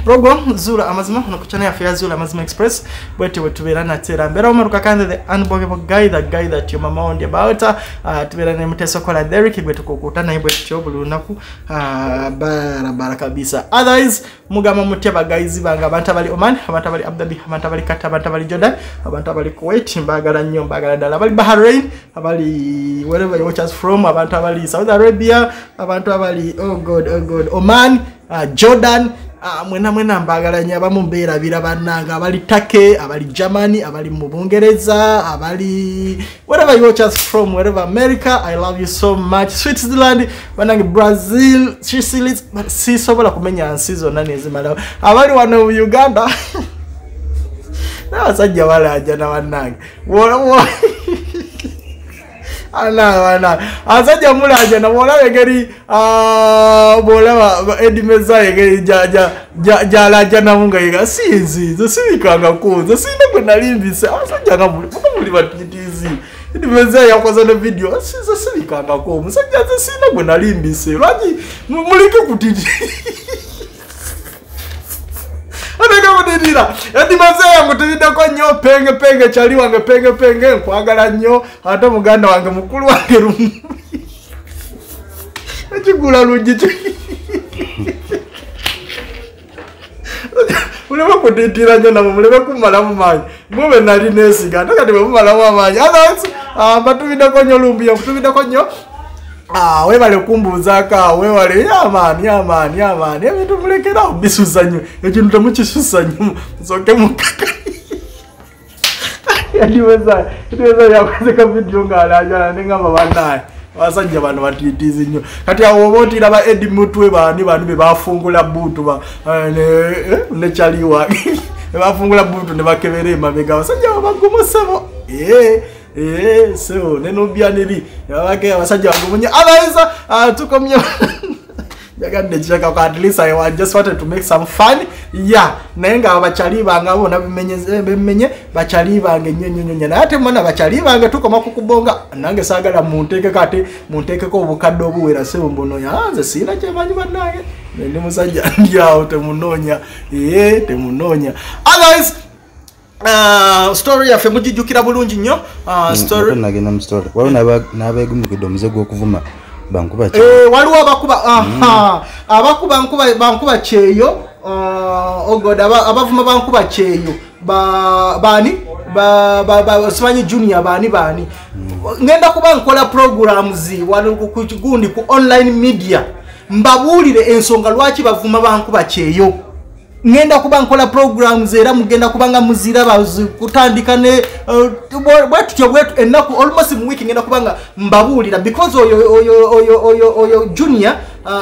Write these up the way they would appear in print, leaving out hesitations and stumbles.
rogo zula amazima no kuchana ya Fair Zula Amazima Express bwete wetubera na tera mbera omaruka kandi the unbelievable guy that your mama on about tubera ne muteso kola Derek bwete kokutana ibwe cyobulu naku barabara kabisa. Otherwise mugama muteba guys banga abantu bali Oman, abantu bali Abu Dhabi, abantu bali Qatar, abantu bali Jordan, abantu bali Kuwait, mbagala nnyo mbagala dala bali Bahrain, abali wherever you watch us from, abantu bali Saudi Arabia, abantu bali oh god Oman, Jordan, mwena mbagala nya bamumbera birabannanga abali Turkey, abali Germany, abali mu Bungereza, abali wherever you watch us from, wherever America, I love you so much. Switzerland, banange Brazil, Sicily, si sobola kumenya season nani ezimala. Abali wano Uganda. Na sajja walaja na banange. Ana asaja mulaja na bola egeri bola edimeza egeri jalaja na munga yiga sinzi sibikanga kunza sinde gwe nalimbise asaja ngamuli batitizi edimeza yakoze no video sibikanga ko musajja sinde gwe nalimbise lwaji mulike kutiti Adega mudira edimeza yangu tubida ko nyo penge chali wange penge nkwagala nnyo ate muganda wange mukulu wange rumu ekigula lujiti mulebe kuditira nyo na mulebe kumala mumanyi mube nali nesiga ate kati mumala mumanyi otherwise batubida ko nyo lumbi yakutubida ko nyo webale kumbuza ka webale yamani ebintu mulekera obisusanyo ekintu temukisusanyo soke mukaka yadiweza yakoze ka video ngalaja nengamba banaye wasajja bano batitizi nnyo kati awo botira ba Edi Mutwe bani be bafungula butu ba ne chaliwa bafungula butu ne bakebere mabega wasajja bagomosabo so neno byaneri yabake abasajja bagumunya abaisa tukomye jagande chaka kwa at least I just wanted to make some fun nenga abachali banga bona bimenye bachali bange nyonyonya nate mona bachali bange tukoma kukubonga nange sagala munteke ko obukadde obuwera sebo mbono yanze sina kyemanyi banaye ndi musajja ndyawo temunonya otherwise story ya femujijukira bulungi nnyo story nagena mu story waliwo nabegumukidde omuzego okuvuma bankuba waliwo bankuba kyeyo god abavuma bankuba kyeyo bani simanyi junior bani ngenda kuba nkola programs wali ku kigundi ku online media mbabulire ensonga lwaki bavuma bankuba kyeyo ngenda kuba nkola programs era mugenda kubanga muzira bazu kutandika ne bwetutyo enaku almost mu week ngenda kubanga mbabulira because oyo junior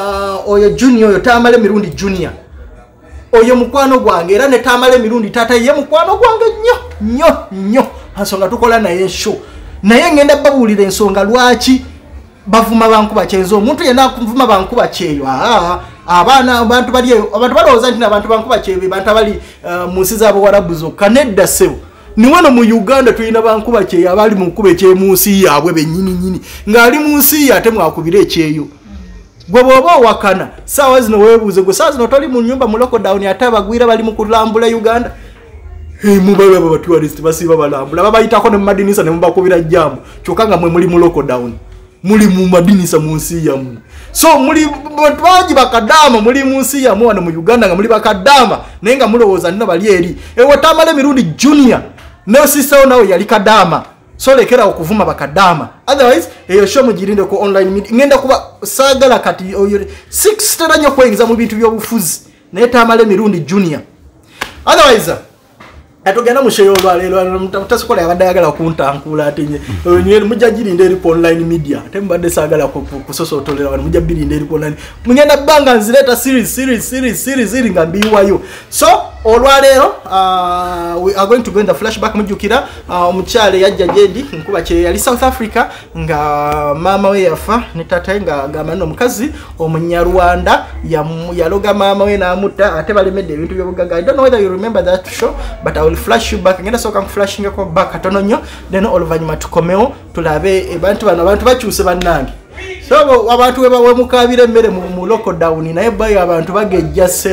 oyo tamale mirundi junior oyo mukwano gwange era ne tamale mirundi tata ye mukwano gwange nnyo asonga tukola naye show naye ngenda babulira ensonga lwaki bavuma bankuba kyenzo omuntu yena kuvuma bankuba kyeyo abantu balowooza nti abantu bankuba kyebe bantu abali mu nsi zaabo warabuzo kanedda sebo niwano mu Uganda tulina bankuba kyeyo abali mu nkuba ekyemu nsi yaabwe bennyini ng'ali mu nsi ate mwakubira ekyeyo gwe bw'oba owakana saawa zino weebuuze gwe saawa zino toli mu nnyumba mu lockdown ate abagwira bali mu kulambula Uganda mubabe abo batourist basiba balambula babayitako ne mu madinisa ne mubakubira jjambo kyokka nga mwe muli mu lockdown muli mu madinisa mu nsi yammwe so muli baji bakadama muli mu nsi yammwe wano mu Uganda nga muli bakadama naye nga mulowooza nno bali eri tamale mirundi junior ne sister nawe yali kadama so lekera okuvuma bakadama otherwise eyo show mugirinde ku online media ngenda kuba sagala kati oyo 6 teranyo kwingiza mu bintu by'obufuzi naye tamale mirundi junior otherwise atogenda musheyo olwalero mutasokola yabadagala kuntankula atinye nyeri mujagirinde eri online media tembadde sagala kusosotolera wano mujabirinde eri online munyenda banga nzileta series nga mbiwayo so olwalero we are going to go in the flashback mujukira omukyale yajja jendi nkuba kye yali South Africa nga mama we yafa ne tata nga gamano omukazi omunyarwanda yaloga mama we namuta ate balemedde ebintu byobugaga. I don't know whether you remember that show but I will flash you back ngenda soka flashing ko back atono nnyo then oluvanyuma tukomeo tulabe abantu bakyuse bannange so abantu we mukabire mmere mu lockdown naye bayo abantu bagejja sebo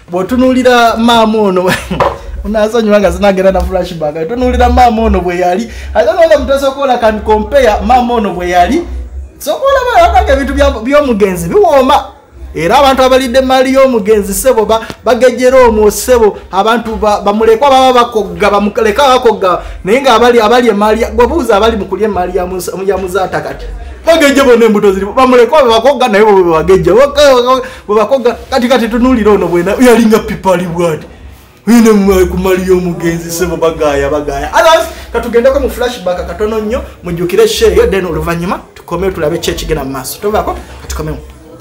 bwotunulira maama ono unasonyiwa nga sinagenda na flashback tunulira maama ono bwe yali azanonga mutasokola kan compare maama ono bwe yali sokola balaga ebintu by'omugenzi biwooma era abantu abalidde mali y'omugenzi sebo bagejjera omwo sebo abantu bamulekwa baba bakogga bamuleka bakogga naye nga abali emali gwabuuza abali mu kulya emali ya muzaata kati bagejje bona embuto ziri bamulekwa bakogga naye bo bagejja bakogga kati tunulira ono bwena yalinga pipali bwati wine kumali y'omugenzi sebo bagaya alas katugendako mu flashback katono nnyo mujjukire sheyo then oluvanyuma tukomeo tulabe kyekigenda mu maaso tovako katukomeo.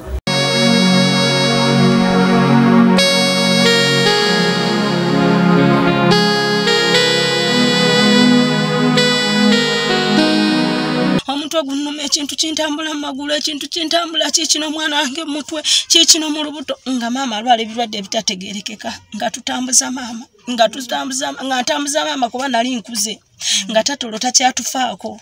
Gunuma ekintu kintambula mu magulu ekintu kintambula kikino mwana wange mutwe kikino mu lubuto nga mama alwala ebirwadde ebitategerekeka nga tutambuza mama nga ntambuza mama kuba nali nkuze nga tatolo takyatufaako.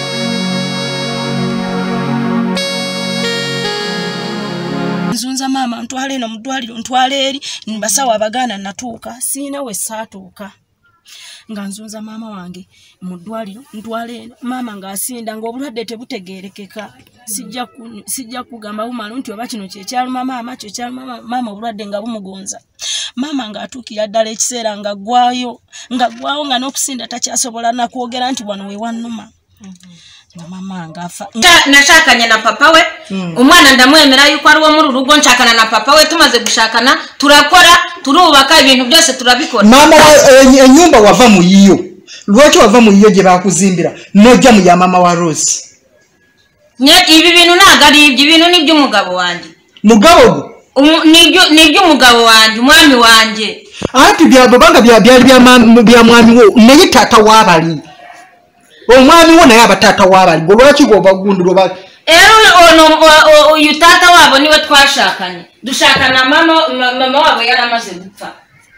Nzunza mama ntwale eno mu ddwaliro ntwale eri basawo abaganda natuuka siina we saatuuka nga nzunza mama wange mu ddwaliro ntwale mama nga asinda nga obulwadde tebutegerekeka sijja kugamba bumalo nti oba kino kyekyaluma mama obulwadde nga bumugonza mama nga atuukira ddala ekiseera nga ggwayo nga n'okusinda takyasobola nakwogera nti wano we wannuma mama nga afa nashakanye na papa we umwana ndamwemera yuko ari wo muri urugo nshakana na papa we tumaze gushakana turakora turubaka ibintu byose turabikora. Mama enyumba wava mu yiyo lwaki wava mu yiyo gye bakuzimbira nojja mu ya mama wa Rose ibi bintu nagari ibintu ni by'umugabo wanje mugabo ni umugabo wanje umwami wanje ati byabanga byali bya mwami wo naye tata wabali omwami wo naye abatata wabali lwaki gobagundiro ba uyu tata wabo niwe twashakanye dushakana mama wabo yaramaze gupfa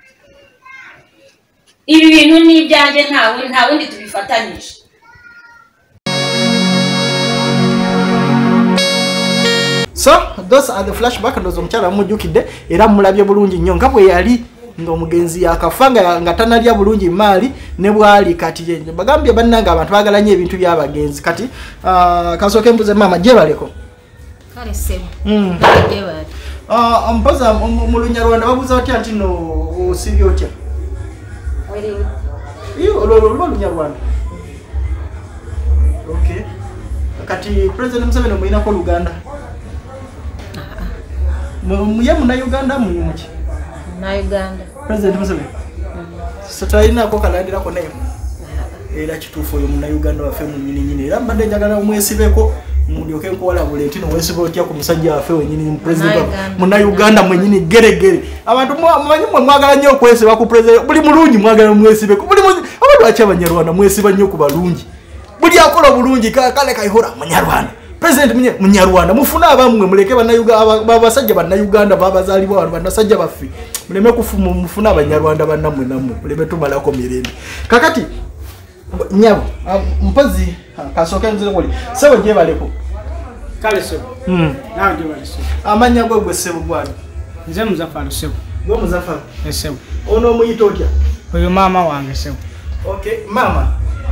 ibi bintu ni ibyanjye nta wundi tubifatanyije. So those are the flashback ndozo mchara mujukide era mulabye bulungi nnyo nga bwe yali ngo mugenzi yakafanga nga tanalya bulungi mali ne bwali kati yenje bagambye bannanga abantu bagalanye ebintu byabagenzi kati kasoke mbuze mama je baleko kale sebo je bali mpoza mu Lunyarwanda babuza bati anti no osibye otya wali iyo lo Lunyarwanda okay kati president Museveni muina ko Luganda muye muna Uganda muyumuki na Uganda president Museveni sataina ko kalandira ko nayo era kitufu oyo muna Uganda wafe mu nyini era mbadde njagala omwesibeko mulyoke ko wala Valentino wesibe otya ku musajja wafe wenyini president muna Uganda mwenyini geregere abantu mwanyumwe mwagala nnyo kwesiba ku president buli mulungi mwagala mwesibeko buli abantu acha Abanyarwanda mwesiba nnyo ku balungi buli akola bulungi kale kaihora Munyarwanda president Munyarwanda mufuna abamwe muleke basajja Bannayuganda babazalibwa abantu banasajja baffe muleme kufuma mufuna Abanyarwanda bannamwe namwe muleme tumalako mirembe kakati nyabo mpozi kasoka nzire kuli sebo je baleko kale sebo nawe je baleko amanya gwe sebo bwana nze Muzaffar sebo gwe Muzaffar sebo ono muyitotya oyo mama wange sebo okay mama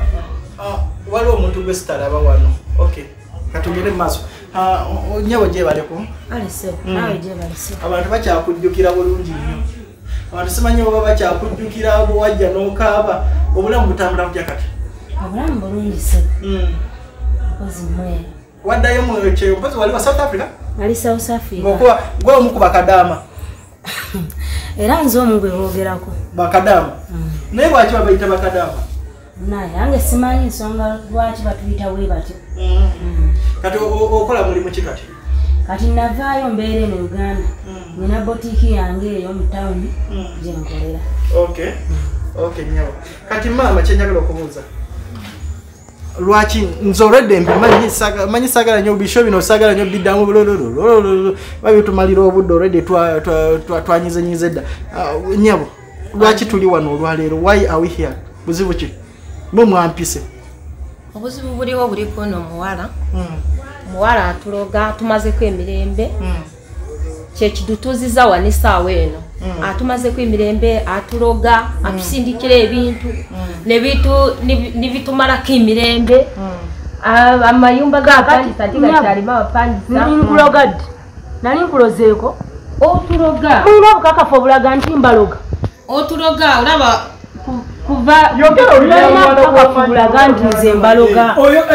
waliwo omuntu gwe sitalaba wano okay katugere maso nyabo je baleko ali sebo nawe je baleko abantu bakyakujjukira bulungi nnyo abantu simanyi oba bakyakujjukira abo wajja n'okaaba obulamu butambula kutya kati obulamu bulungi sebo kozi mwe waddayo mu kyeyo mpazi wali wa South Africa ali South Africa ngokuba gwe omuku bakadama era nzo omugwe bogerako bakadama naye lwaki babayita bakadama naye yange simanyi nsonga lwaki batuyita we batyo kati okola mulimu ki kati kati navaayo mbeere mu Uganda nina botiki yange eyo mu town gye nkolera. Okay. Okay nyawo. Kati mama kyenjagala okubuuza. Lwaki nzoredde manyi sagala nyo bisho bino sagala nyo bidamu bulololo babi tumalira obudde already twanyize nyizedda nyabo lwaki tuli wano olwaleero why are we here buzibu ki mwe mwampise obuzibu buliwo buliko no muwala atuloga tumaze ko emirembe kye kidutuziza wanisaawe eno atumaze ku emirembe atuloga atusindikira ebintu nebitumala ku emirembe amayumba gapangisa tigakyalima abapangisa nkulogadde nali nkulozeeko otuloga mulina obukakafu obulaga nti mbaloga otuloga olaba kuva bulaga nti nze mbaloga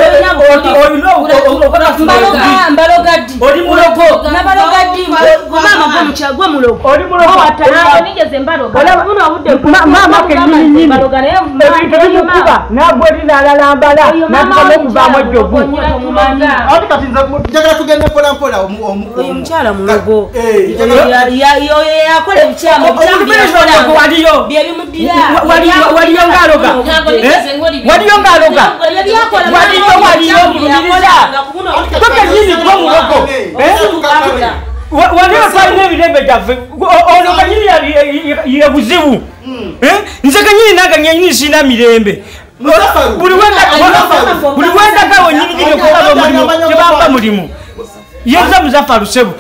mbalogadi oli mulogo nabalogadi mama gwe mulogo oli mulogo nigeze mbaloga buno obudde mama kenyini mbaloga naye ebintu bimukuba nabwe linaalalambala natukamu okuvaamu ejjogu ati kati nze njagala tugende mpolampola oyo mukyala mulogo yakola ebikyamu waliyo byebimudira waliyo ngaloga waliyo ngaloga waliyo mulumiriza tokenyini gwe mulogo waliyo twalina emirembe gyaffe ono kanyini ye buzibu nze kanyini naganyini sina mirembe buli wendaga wenyininyini okukaba omulimu tebamba mulimu yenza Muzafaru Ssebo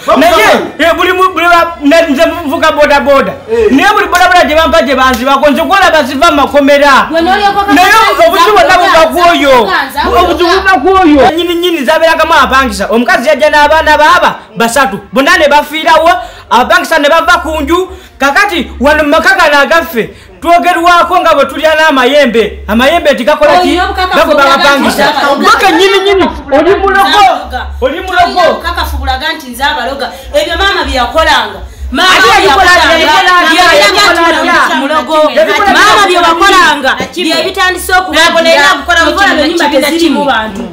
naye nze nvuga bodaboda naye buli bodaboda gye bampa gye banzibako nze kwolaba ziva mu makomera naye obuzibu bwonna buva kwoyo nyininyini zabeeragamu abapangisa omukazi yajja n'abaana baaba 3 bonna ne bafiirawo abapangisa ne bava ku nju kakati wano mu maka gano agaffe twogerwako nga bwe tulya n'amayembe tigakola ki gagoba abapangisa mpaka nyininyini oli mulogo kakafu bulaga nti nze abaloga ebyo mama byeyakolanga mama byebakolanga byebitandise okubakiri mu bantu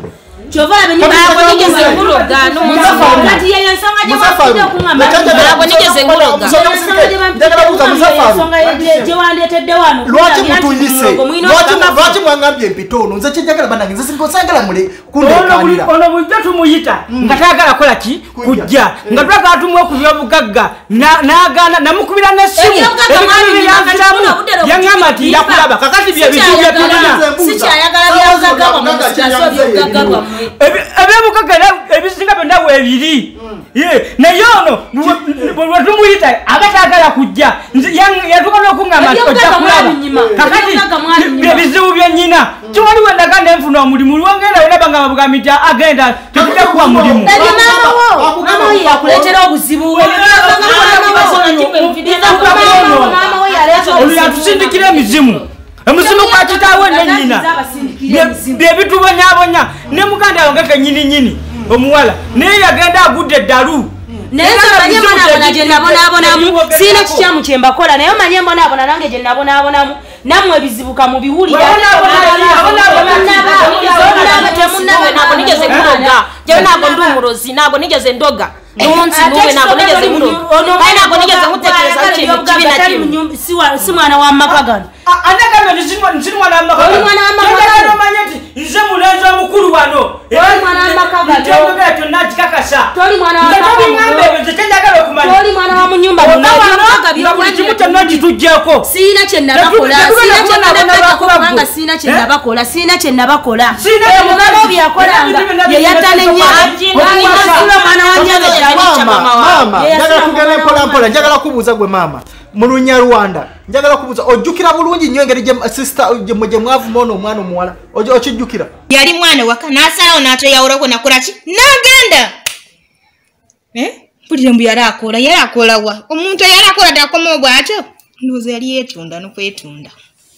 lwaki mwangambye empitono nze kyenjagala banange nze sinkosangala mule kundekanira ono bujja tumuyita nga tayagala kola ki kujja nga twagala tumuwe ku byobugagga n'agaana namukubira n'essimu ebikabiri yanziramu yaŋŋamba nti yakulaba kakati byebizibu bye tulina ebyobugagga ebisinga byonna bwebiri naye ono wetumuyita aba tayagala kujja yatuka n'okuŋŋamba nti ojja kulaba kakati ebizibu byennyina kiwali wendaga nenfuna omulimu lwongenda olaba nga babugambi nti agenda tetujja kuwa mulimu mama we yakuleetera obuzibu olwo yatusindikira emizimu kwa kitaawe nennyina byebitubonyabonya ne muganda wange kenyininyini omuwala naye yagenda agudde eddalu naye manye mbonaabona gye nabonaabonamu siina kikyamu kye mbakola naye manye mbonaabona nange gye nabonaabonamu nammwe ebizibuka mu biwulira ntabwo nigeze kuloga jewe ntabwo ndi umurozi ntabwo nigeze ndoga n'umunsi n'umwe ntabwo nigeze muroga kandi ntabwo nigeze mutekereza ikintu kibi na kimwe si mwana wa makagano anagambe nsi mwana wa makagano omanye nti nze mulenzi omukulu wano ntyongoga kyonna kikakasa kyenjagala okumanya toli mwana wa munyumba nga buli kimu kyonna kitujjako siina kye nabakola siina kye nabakola omugabo byeyakolanga yeyatta mwana wa mama njagala tugende mpolampola njagala kubuuza gwe mama mu Lunyarwanda njagala kubuuza ojjukira bulungi nnyo engeri gye mwavuma ono omwana omuwala okijjukira yali mwana waka n'asalawo n'ateyawulako nakola ki n'agenda mpulire mbu yali akola wa omuntu yali akola takomawo bw'atyo ndowooza yali yeetunda n'okwetunda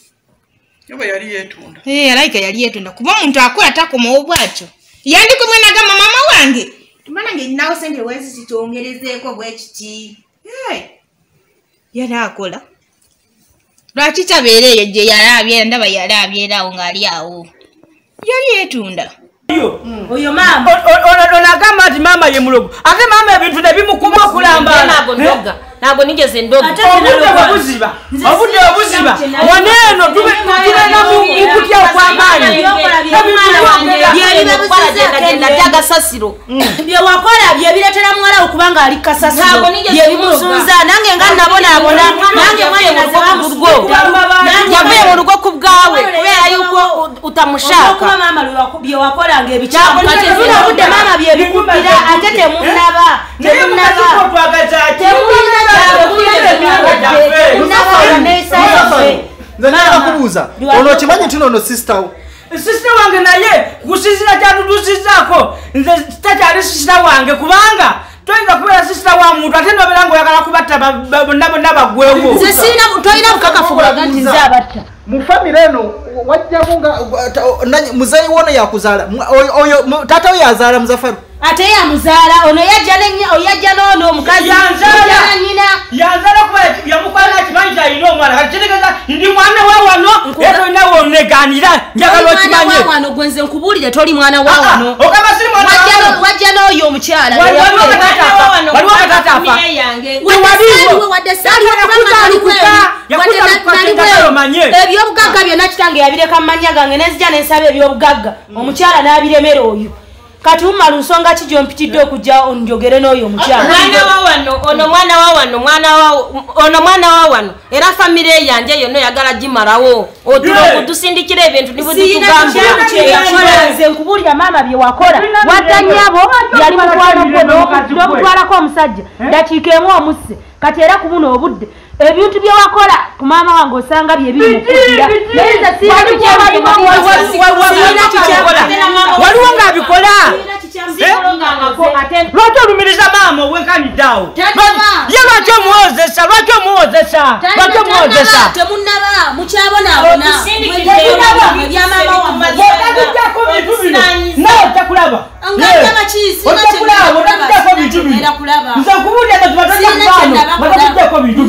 alayika yali yeetunda kuba omuntu akola takomawo bw'atyo yandikumwe nagamba mama wange tumanange ninawo sente wezi kitongerezeeko bwe kiti yali akola lwaki tabeera eyo gye yali abyera ndaba yali abyerawo ng'ali awo yali yeetunda oyo mama onagamba nti mama ye mulogo ate mama ebintu nebimukuma okulambala ntabwo nigeze ndoga obudde obuziba waneeno tulena mukutya okw'amaanyi byagasasiro byewakola byebireetera muwala okubanga ali kasasiro byebimusunza nange nga nabonaabona nange yavuye mu rugo ku bwawe kubera yuko utamushaka mama byewakolanga ebikyamuuna obudde mama byebikubira ate temunaba buuza ono kimanyi nti ono sister wo sister wange naye kusizira kyatudusizako nze takyali sister wange kubanga toyinza kubeera sister wa muntu ate nobeera ngaoyagala kubatta bonna bagwewo nze sirina toyina bukakafu bulaga nti nze abatta mu famire eno wajjamu nga muzayi wono yakuzaala oyo taata we yazaala Muzafaru ate yamuzaala ono yajja n'ono omukazi yanzaala nyina yanzaala kuba yamukwala kimanyi kyalina omwana kati kitegeeza ndi mwana wa wano era olina woneganira njagala okimanye wano gwe nze nkubuulire toli mwana wa wano ogamba siri mwana wajja n'oyo omukyala waliwo kataata afa ebyobugagga byonna kitange yabireka mu mannya gange nezija nensaba ebyobugagga omukyala n'abiremera oyo kati umala nsonga ki gyompitidde okujja onjogere n'oyo omukyala ono mwana wa wano era famire yanje yonna yagala gimalawo otula okutusindikira ebintu nze nkubuulira maama bye wakola wadda nnyabo yali mutwalako omusajja dakiika emu omusse kati era kubuno obudde ebintu bye wakola ku maama wange osanga bye bimukukira waliwo ng'abikola lwaki olumiriza maama owenkaniddeawo ye lwaki omuwozesa temunaba mukyabonaabona naotakulaba nze nkubulira batujjako bintu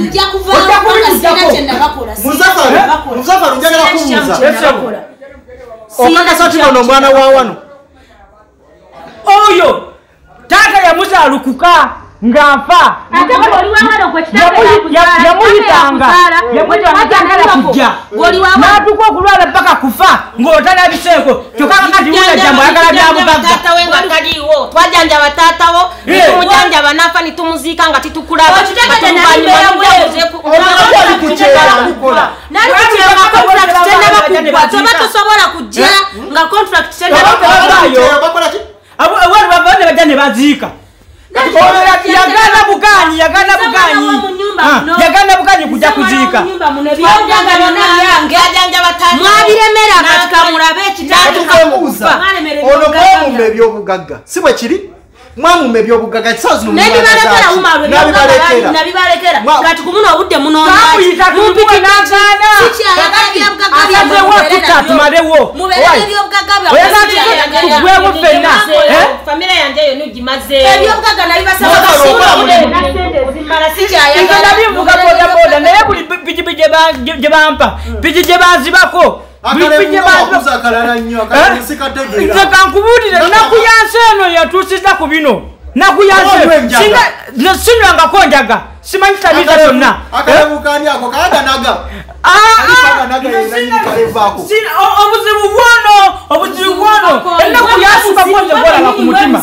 Muzafaru njagala kubuuza okakasa oti ono omwana wa wano oyo taata yamuzaalukuka ng'afa yamuyitanga kujja n'atuka okulwala paka kufa ng'otalabiseeko kyokka kakati wulajjambo ayagala bya bugagga twajanjaba taatawo nitumujjanjaba nafa nitumuziika nga titukulaba toba tosobola kujja nga contract ewali bava ne bajja ne baziika yagana buganyi kujja kuziika mwabiremera katika mulabe ekitatukamuuza ono mwamumma ebyobugagga si bwe kiri mwamumma ebyobugagga nabibalekera kati kumuno obudde tumalewo oyagala fenna famire yanje eyo nugimaze nabivuga bodaboda naye buli piki gye bampa piki gye banzibako nze kankubuulire nakuyansi eno yatuusiza ku bino nakuyansi sinwangako njaga simanyi tabiza zonna obuzibu bwono ennaku yasukako nze gwolaba ku mutima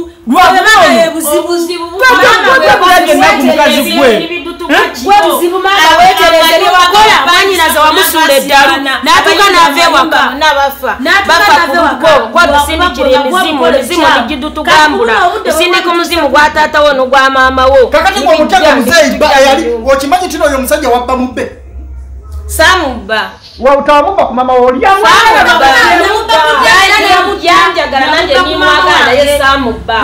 banyinaza wamusuula eddalu natuka nava ewaka bafa kwadusindikira emizimu nigidutugambula tusindika omuzimu gwa taatawo nogwa maamawo kakati omutaka muzeyi yali okimanyi tino oyo omusajja wabba mubbe samubba wawutawamubba ku mama yanjagala nanje nimwagala naye samubba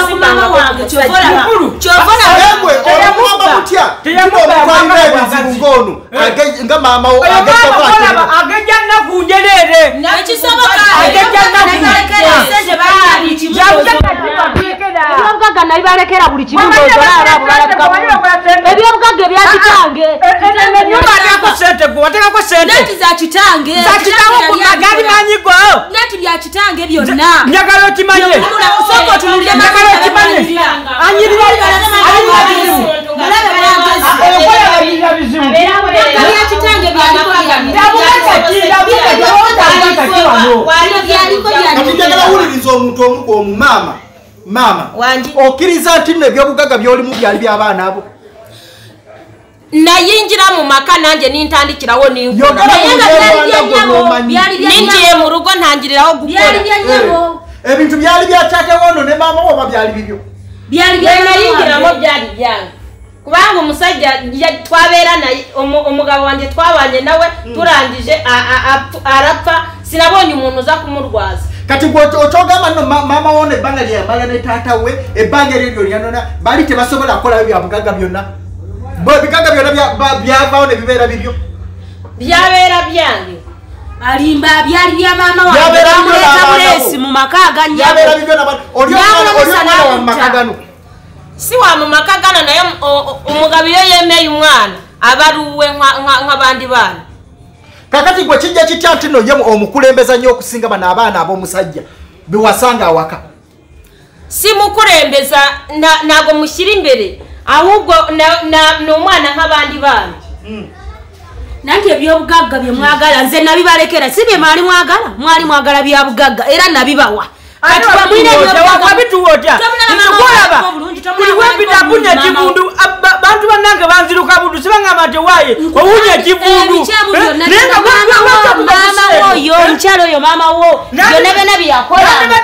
omugamba mutya omutwalira ebizibu ng'ono nga mama agejja nnaku njereere ebyobugagga nabibalekera buli kimu ebyobugagga ebyakitange watekako sente za kitange gali manyigo nati bya kitange byonna njagala okimanye soko tunulye njagala okimanye anyirira bya kitange njagala wuliriza omuntu omu omumama okkiriza nti nno ebyobugagga byolimu byali by'abaana abo nayinjira mu maka nanje nintandikirawo ninjiye mu rugo ntangiriraho gukora ebintu byali bya taata wono ne maama wo oba byali bibyo nayinjiramo byali byange kubanga omusajja twabeera naye omugabo wange twabanye nawe turangije arapfa sinabonye umuntu uza kumurwaza kati gw'otogamba no mama wone ebbanga lyeyamala ne taata we ebbanga eryo lyanona bali tebasobola kukola byabugagga byonna ebigagga byonna byavaawo ne bibeera bibyo byabeera byange alimba byali bya mama wange mu maka byabeera bibyo oliyomwana wa maka gano si wa mu maka gano naye omugabo iyo yemeye umwana abaluwe nk'abandi baana kakati gwe kijja kitya nti no ye omukulembeza nnyo okusinga bano abaana ab'omusajja bewasanga awaka si mukulembeza nago mushyira imbere ahubwo n'omwana nk'abandi baana nanti ebyobugagga bye mwagala nze nabibalekera si bye mwali mwagala bya bugagga era nabibawa buliwepitabunya kivundu bantu banange banziruka budu sibangamba nti waye owunya kivundu mama woyo omukyalo oyo mama wo byonna byonna byakola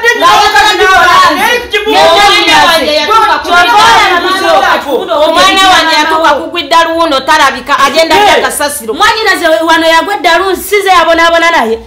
omwana wange yatuuka kugwa eddaluuno talabika agenda dya kasasiro mwanyinaze wano yagwa eddaluuno size yabonaabona naye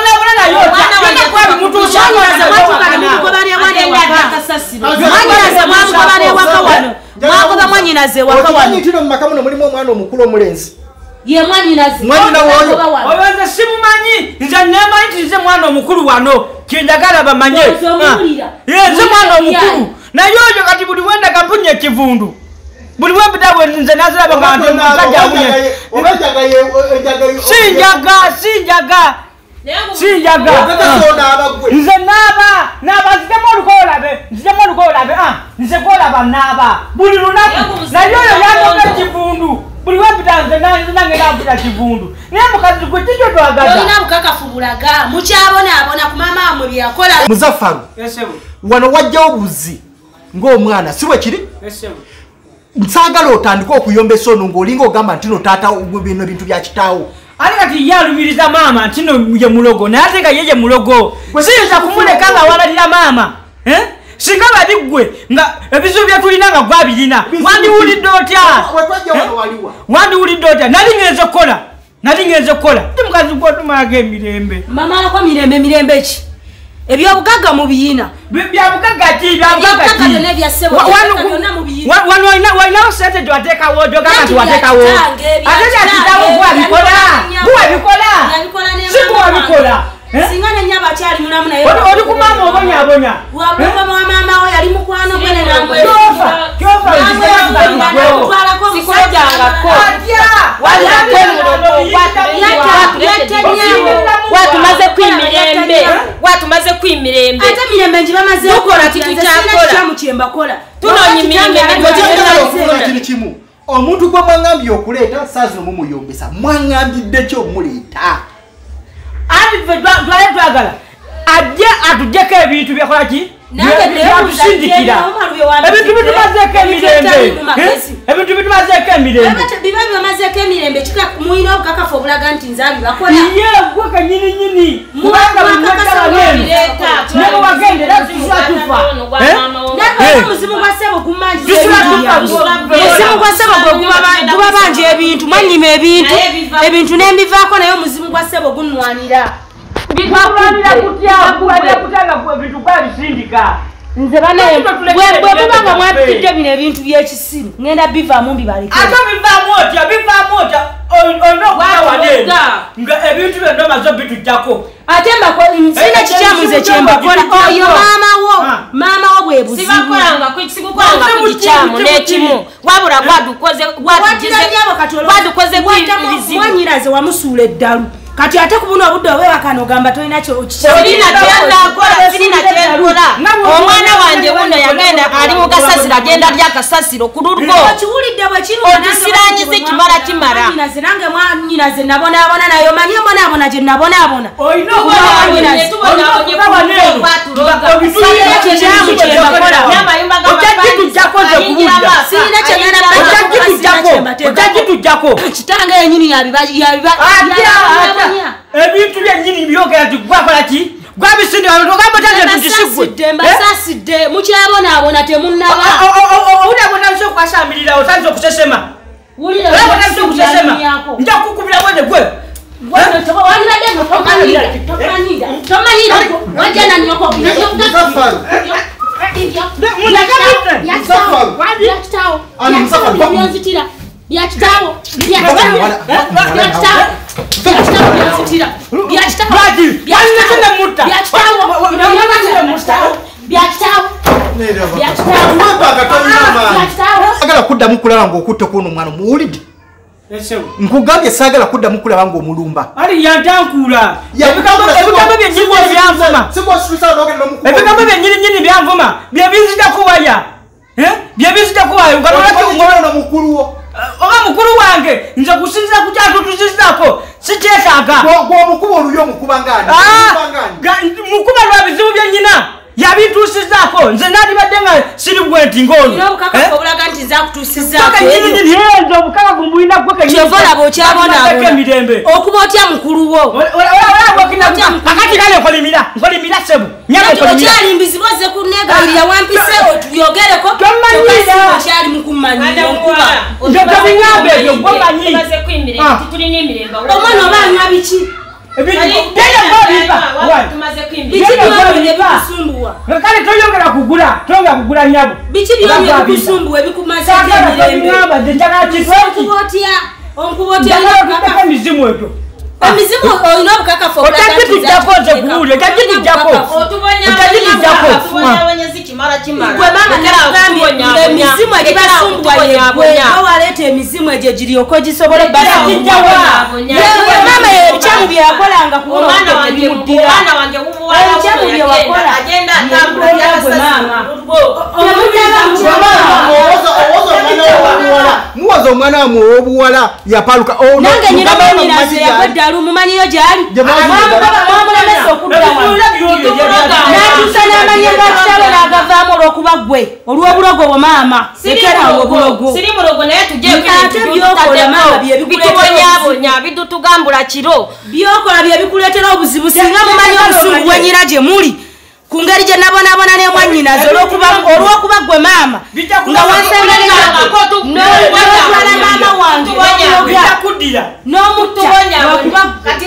mwanyinaze mwamugobana ewaka wano mwagoba mwanyinaze waka wano tino mu maka muno mulimu omwana omukulu omulenzi ye mwanyinaze obenze simumanyi nze nemanyi nti nze mwana omukulu wano kyenjagala bamanye nze mwana omukulu naye oyo kati buli wendaga mpunye ekivundu buli wempita nze naziraba nga nti omusajja awunye sinjaga nze naaba nzitemu olukolabe nze kolaba naaba buli lunaku naye oyo yandoga ekivundu buli wempita nze nange nampita kivundu naye mukazi gwe kikyo twagaza olina bukakafu bulaga mukyabonaabona ku mama wamwe byeyakola Muzaffaru wano wajjawo buzi ng'omwana si bwe kiri nsaagala otandika okuyombesa ono ng'olinga ogamba nti no taata bino bintu bya kitaawo ali kati yalumiriza maama nti no ye mulogo naye ate nga yeye mulogo siyinza kumuleka nga walalira maama singa babiggwe nga ebizibu byetulina nga gwabirina wandiwulidde otya wandiwulidde otya nali ngenze kukola ti mukazi gwotumalaga emirembe mama alako mirembe ki ebyobugagga mu biyina byabugagga ki walinawo sente gyewateekawo gyogamba nti wateekawo ate gyakitawo guwabikola sikuwabikola singa nenya bakyali mulamu naye oli ku maama obonyabonya wamama wa mama we yali mukwano gwe watumaze kwimirembe ate mirembe nji bamaze okola mukyembakola tunonyi mirembe kimu omuntu gwe mwangambye okuleeta saazi omumuyombesa mwangambidde kyo muleeta twagala ajje atujjeko ebintu byakolaki byatusindikira ebintu bitumazeeko emirembe kika muyina obukakafu obulaga nti nze abibakola gwe kanyininyini kubanga nebe wagendera tusatufa omuzimu gwa ssebo gumanji omuzimu gwa ssebo guba banji ebintu mwanyima ebintu nembivaako naye omuzimu gwa ssebo gunnwanira nze banaye bwe kubanga mwatutidde bino ebintu by'ekisiru ngenda bivaamu mbibalekera ate bivaamu otya olina okuyawaneera nga ebintu byonna maze bitujjako ate sina kikyamu nze kyembakola oyo maama wo bwe buzibu sikukolanga ku kikyamu n'ekimu wabula gwadukoze wanyiraze wamusuula eddalu kati ate kubuno obudde obwewakano ogamba tolina omwana wange wuno yagenda ali mu kasasiro agenda lya kasasiro ku lulwo okisiranyize kimala kimala nange mwanyinaze nabonaabona naye omanye mbonaabona gye nabonaabona kitange yenyini yabiba ebintu byennyini byogera ti gwakola ki gwabisindi alotogamba tante tukisigwe mbasasidde mukyabonaabona temunnaba unabonaso kwasambilira otanze okusesema nja kukubira wene gwe agala kuddamu kulaba ng'okutte kuno omwana muwulidde nkugambye saagala kuddamu kulaba ng'omulumba ali yantankula ebigambo byennyininyini byanvuma byebizitakuwaya byebizitakuwaya mukuluwo oba mukulu wange nze kusinzira ku kyatutusizako sikyetaaga gwomukuba oluyo omukuba ngani mukuba lwa bizibu byennyina yabintuusizzaako nze nandibadde nga siri bwenti ng'ono obukakavu mbulina gwekemirembe okuba otya mukulu wo akati kale nkolimira sebu okyalimbizibwa ze kunegayirira wampise otubyogereko okyali mukumanyira omwana oba anywa biki kale toyongera kugula nyabo biki byonye bikusumbuwa ebikumaze emizimu egyo emizimu olina obukakafu otakitujjako nze kuwulire otakitujjako emizimu egibasumbuwa yewaleeta emizimu egyo giryoka gisobole mama ebikyamu byeyakolanga ebikyamu byewakola muwaza omwana wamwe ow'obuwala yapaluka nange nyinamuniraze yagweddalu mumanyiyo gyali mwamulemesa okuddawa natuusa n'amanya gakitalo n'agavaamu olw'okuba gwe olw'obulogo bwo maama ekerawo obulogo ate byokola maama byebikuleetera bidutugambula kiro byokola byebikuleetera obuzibu singa mumanyi obusungu bwenyina gye muli ku ngeri gye nabonaabona n'emwannyinaze olw'okuba gwe maama nga wansenganolwala maama wange n'omutta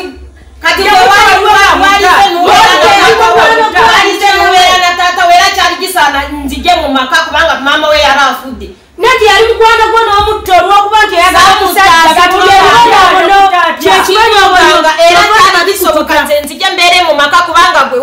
nati yali mukwano gwo n'omutta olw'okuba nti oyagala musajja gatulyebibonabono kyekimanyobono era bisoboka nze nzija mbeere mu maka kubanga gwe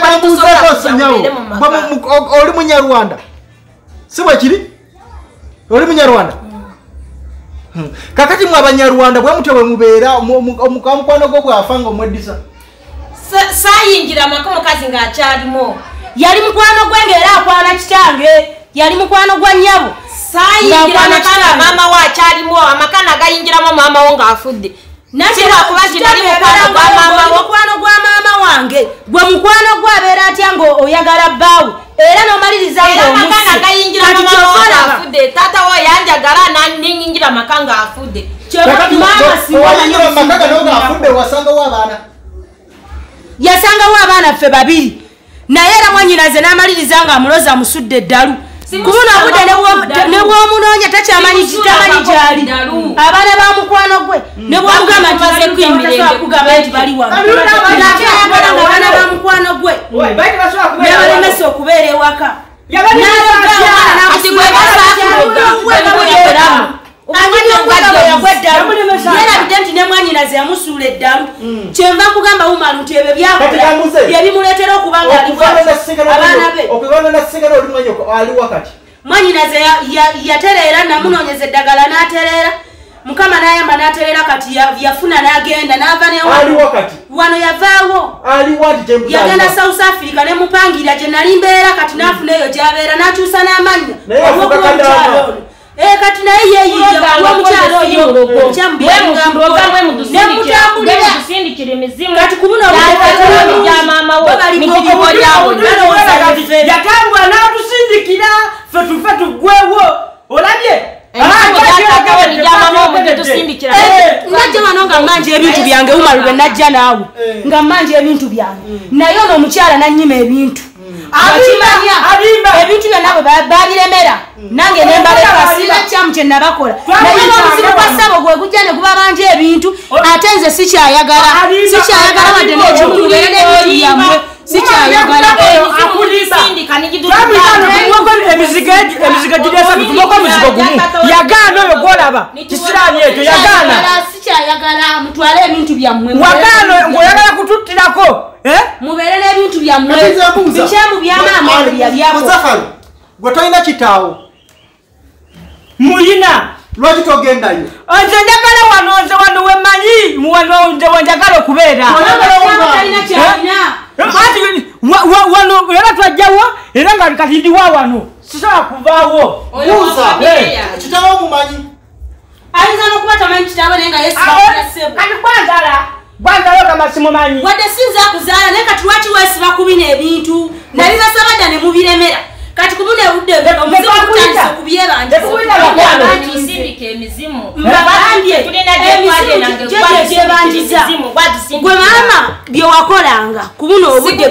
oli munyarwanda si bwe kiri oli munyarwanda kakati mwe abanyarwanda bwe mutyo bwe mubeera mukwano gwo bwafa nga omweddisa saayingira amaka omukazi ng'akyalimu yali mukwano gwe ng'era akwana kitange yali mukwano gwa nnyabo saayingira amaka nga maama we akyalimu amaka nagayingiramu maama wo ng'afudde mukwano gwa maama wange gwe mukwano gwe abeera atya nga oyagala bbaawe era n'omaliriza taata wo yanjagala nanyingira amaka ng'afudde yasangawo abaana ffe babiri naye era mwanyinaze n'amaliriza ng'amuloza amusudde eddalu kubona obudde nebwomunoonya takyamanyi gyali abaana ba mukwano gwe nebwomugamba nti bali wamuakyayagala nga abaana ba mukwano gwe nebalemesa okubeera ewaka yerabidde nti nemwanyinaze yamusuula eddalu kyenva nkugamba wumalu nti ebyo byebimuleetera okuba nga abaana be mwanyinaze yatereera namunoonyeza eddagala n'atereera mukama n'ayamba n'atereera kati yafuna n'agenda n'ava wano yavaawo yagenda south africa nemupangira gye nali mbeera kati n'afuna eyo gyabeera n'akyusa n'amannya olw'okuba omukyalo ono kati naye yeyiya omukyalo oyo kati kubuna yatambula n'atusindikira fetufe tugwewo olabye najja wano nga nga manje ebintu byange umalu lwe najja naawe nga manje ebintu byange naye ono omukyala nannyima ebintu akimanya ebintu byonna bwe babiremera nange nembaleka sina kyamu kye nabakola naye n'obuzibu bwa ssabo gwe gujja ne guba banje ebintu ate nze sikyayagala wadde n'ekimubere n'ebintu byammwe sikyayagala emizigo giresatu tumoko omuzigo gumu yagaana oyo gwolaba kisiraani ekyo yagaana sikyayagala mutwale ebintu byammwe wagaana ng'oyagala kututtirako mubeere n'ebintu byammwe bikyamu byamaama Muzafaru gwe tolina kitaawo muyina lwaki togendayo nze njagala wano nze wano wemanyi wano nze wenjagala okubeera wano era twajjawo era nga kati ndiwa wano sisobola kuvaawo kitaawo mumanyi ayinza n'okuba tamanyi kitaawo naye nga kati gwanzala ogamba simumanyi wadde sinza kuzaala naye kati lwaki weesiba kubina ebintu nali nasabadda ne mubiremera kati kubuna ebudde omuzimu gutandise tusindika emizimu gwe maama byewakolanga kubuna obudde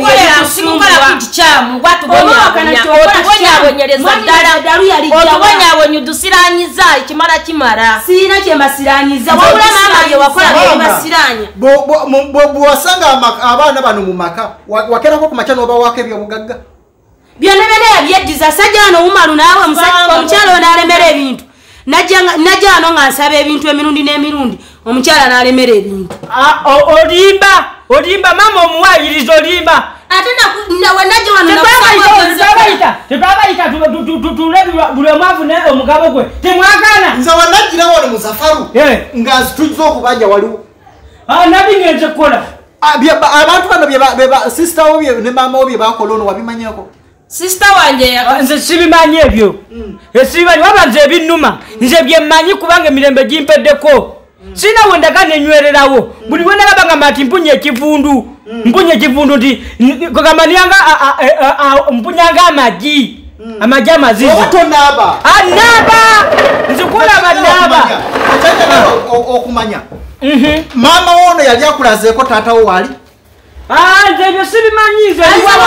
otubonyabonyi odusiranyiza ekimala kimala siina kyembasiranyiza wabula maama byewakolanga ebibasiranya bwewasanga abaana bano mu maka wakerako ku makya n'obawako ebyobugagga byonna byonna yabyeddiza sajja wano umalu naawe omukyala oyo n'alemera ebintu najja wano nga nsaba ebintu emirundi n'emirundi omukyala n'alemera ebintu olimba maama omuwayiriza olimba ate wenajja wano tetwabayita tule buli omu afune omugabo gwe temwagana nze wanajjira wano Muzafaru nga tujja okubanja waliwo nabi ngenze kukola abantu bano sisita wo ne maama wo bye bakola ono wabimanyako sisita wange nze sibimanyi ebyo esibimanyi waba nze ebinnuma nze byemmanyi kubanga emirembe gimpeddeko sina wendaga nenywererawo buli wenalaba nga mati mpunya ekivundu nti kagamanianga mpunyanga amagi amazizi otonaba nzikulaba naba okumanya maama wono yali akulazeeko taata wo wali nze ebyo sibimanyize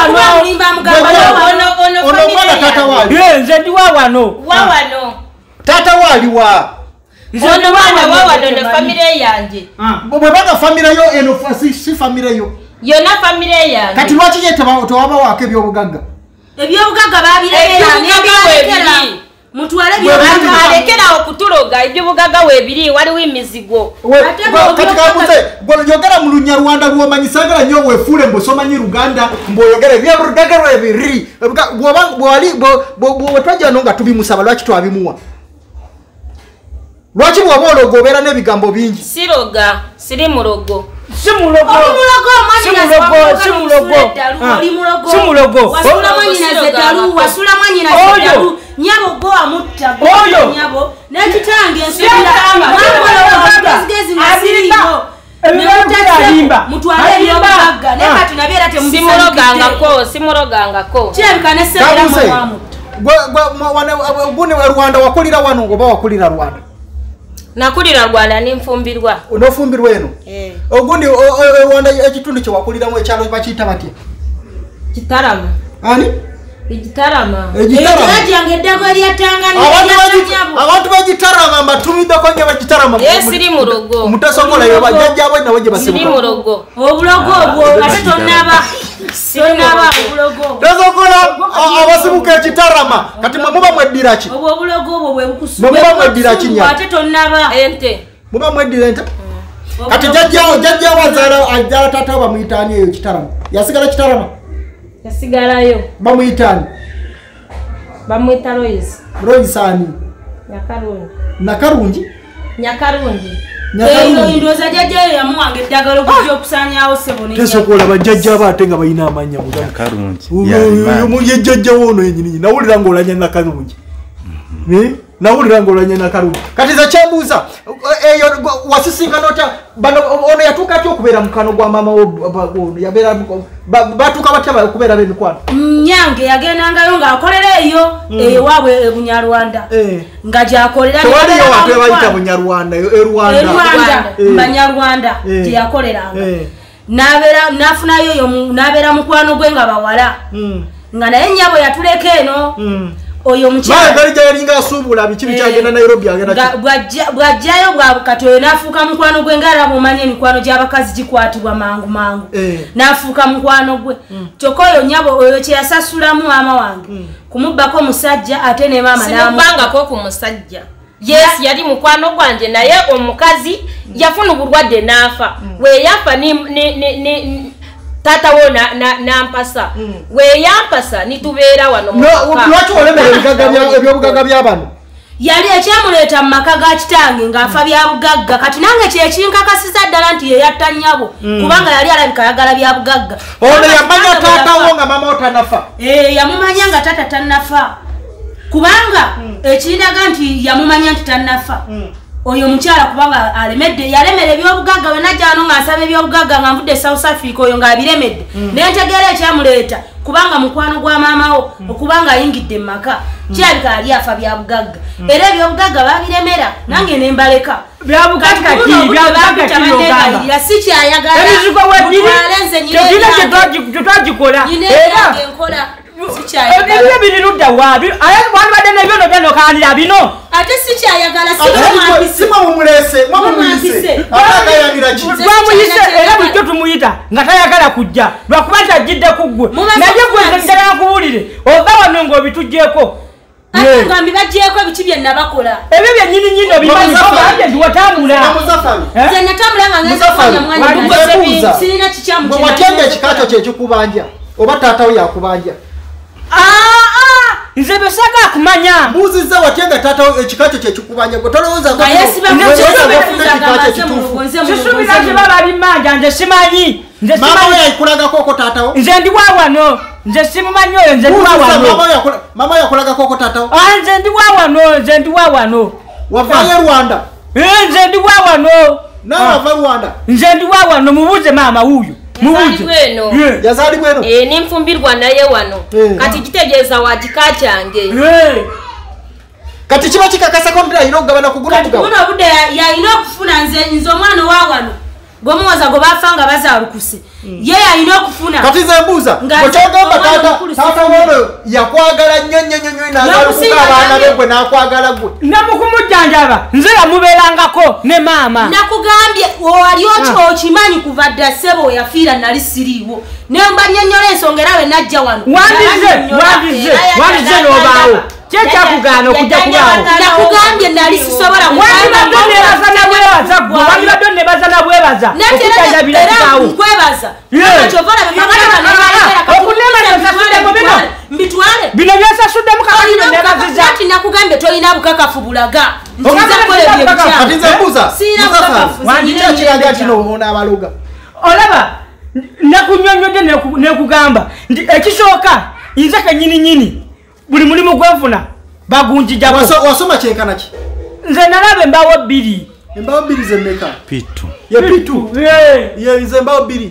nze ndiwa wano taata wo aliwa ne famire yange bwebaga famire yo eno si famire yo yona famire yange kati lwaki ye tewabawaako ebyobugagga babireera mutwale alekerawo okutuloga ebyobugagga weebiri waliwo emizigo kati kabuze yogera mu Lunyarwanda lwomanyisagala nnyo weefuule mbusomanyi Luganda mbwoyogera ebyobugagga weebiri bwetwajja no nga tubimusaba lwaki twabimuwa lwaki bw'oba ologo obeera n'ebigambo bingi siroga siri mulogo simulogangako gune Rwanda wakulira wano oba wakulira Rwanda nakulira Rwanda ninfumbirwa onofumbirwa eno ogundi Rwanda ekitundu kye wakuliramu ekyalo bakiyita batya Gitarama ani Gitarama ejange eddago eryatangana abantu bagitarama mbatumiddeko nnyo bagitarama siri mulogo mutasobola yo bajjajja abo nabo gye basibuka siri mulogo obulogo obwo ate tonnaba obulogo tosokola abasibuka ekitarama kati mwe muba mweddira ki obwo obulogo obwo bwe bukusu muba mweddira kinya ate tonnaba ente muba mweddira ente kati jajjawo ajjala tata bamuyitaani eyo kitarama yasigala kitarama yasigalayo bamuyitaani bamwita Lois ani Nakarungi ndoza jajjayo yamuwanga eddagala okujja okusanyawo sebo tesokola bajjajja abo nga balina amanya ye jjajjawo ono yenyini nawulira ng'olanya Nakarungi nawulira ngolanye na Kalulu kati za chambuza eyo wasisinga nota bano ono yatuka ati okubeera mukano gwa mama wo yabeera batuka batya okubeera bemikwano nyange yagendanga nga akolera eyo ewaabwe Bunyarwanda nga gyakolera waliyo watu bayita Bunyarwanda Rwanda Banyarwanda gyakoleranga nafunayo yo nabeera mukwano gwe nga bawala nga naye nnyabo yatuleka eno oyo mchana bali jalinga asubula bikibi kyagenda Nairobi agenda bwajjayo bwa katoyo nafuka mukwano gwe ngara bumanye mikwano gy'abakazi gikwatibwa mangu nafuka mukwano gwe tokoyo nyabo oyo kye yasasulamu mama wange kumubbako musajja ate ne mama namubanga ko ku musajja yes yali mukwano gwanje naye omukazi yafuna obulwadde nafa we yafa ni tata wo na mpasa we yampasa nitubeera wano lwaki olemera ebyobugaga by'abano yali ekyamuleeta mu maka ga kitange ng'afa bya bugagga kati nange kyekinkakasiza ddala nti ye yatta nnyabo kubanga yali alabika ayagala bya bugagga ono yamanya taata wo nga mama wo tanafa yamumanya nga tata tannafa kubanga ekirindaga nti yamumanya nti tannafa oyo mukyala kubanga alemedde yalemera ebyobugagga we najjano ng'asaba ebyobugagga nga nvudde South Africa oyo ng'abiremedde nentegeera ekyamuleeta kubanga mukwano gwa maama wo okubanga ayingidde mu maka kyalika ali afa bya bugagga era ebyobugagga babiremera nange ne mbaleka byabugagga si kyayagala tetwagikola ebyo birirudda wabi wandibadde nebyono byanokanira bino ate si kyayagala twamuyise era bulijjo tumuyita nga tayagala kujja lwakuba nti ajjidde ku ggwe naye gwenddala nakuwulire ova wano ng'obitugyeko ngambi bagyeko ebiki bye nabakola ebyo byennyininyini obimanyiaje ndiwatambula nze natambula nga ngezafanya mwanya sirina kikyamu watenda ekikakyo kyekikubanja oba taata we yakubanja nze besaga akumanya mbuziza watyenga taata ekikakyo kyekikubanja gwe tolowooza sisubira nti baba alimanja nze simanyi mama we yakulagakoko taata wo nze ndi wawano nze simumanyi oyo nze ndi wawano mama yakulagakoko taata wo nze ndi wawano nze ndi wawano wavayo Rwanda nze ndi wawano nawe wava Rwanda nze ndi wawano mubuuze maama wuyo yazali bweno nimfumbirwa naye wano kati kitegeeza wakika kyange kati kiba kikakasako nti ayina okugabana kugula buno obudde yalina okufuna nze omwana wa wano gwomuwaza gwe bafa nga bazaalukuse ye yalina okufuna kati ze mbuuza bwekyogamba taata wono yakwagala nnyo nazalukuka abaana be gwe n'akwagala gwe namukumujjanjaba nze yamubeerangako ne maama nakugambye wali okimanyi kuva dda ssebo yafiira nali siriiwo nemba nnyonnyola ensonga era we najja wano wandize n'obaawo kyekyakugaana okujja kubaawo nakugambye nali sisobola wandibadde nebaza nabwebaza okutajabira kitaawo nkwebaza mbitwale bino byasasuddemu kakati nakugambye tolina bukakafu bulaga kati nze mbuuza wandikya kiraga kino n'abaloga olaba nakunyonyodde nekugamba nti ekisooka nze kenyininyini buli mulimu gwenfuna bagunjijako wasoma kyenkana ki nze nalaba embaawo 2 embaawo 2 zemmeka pitu ye pitu ye nze embaawo 2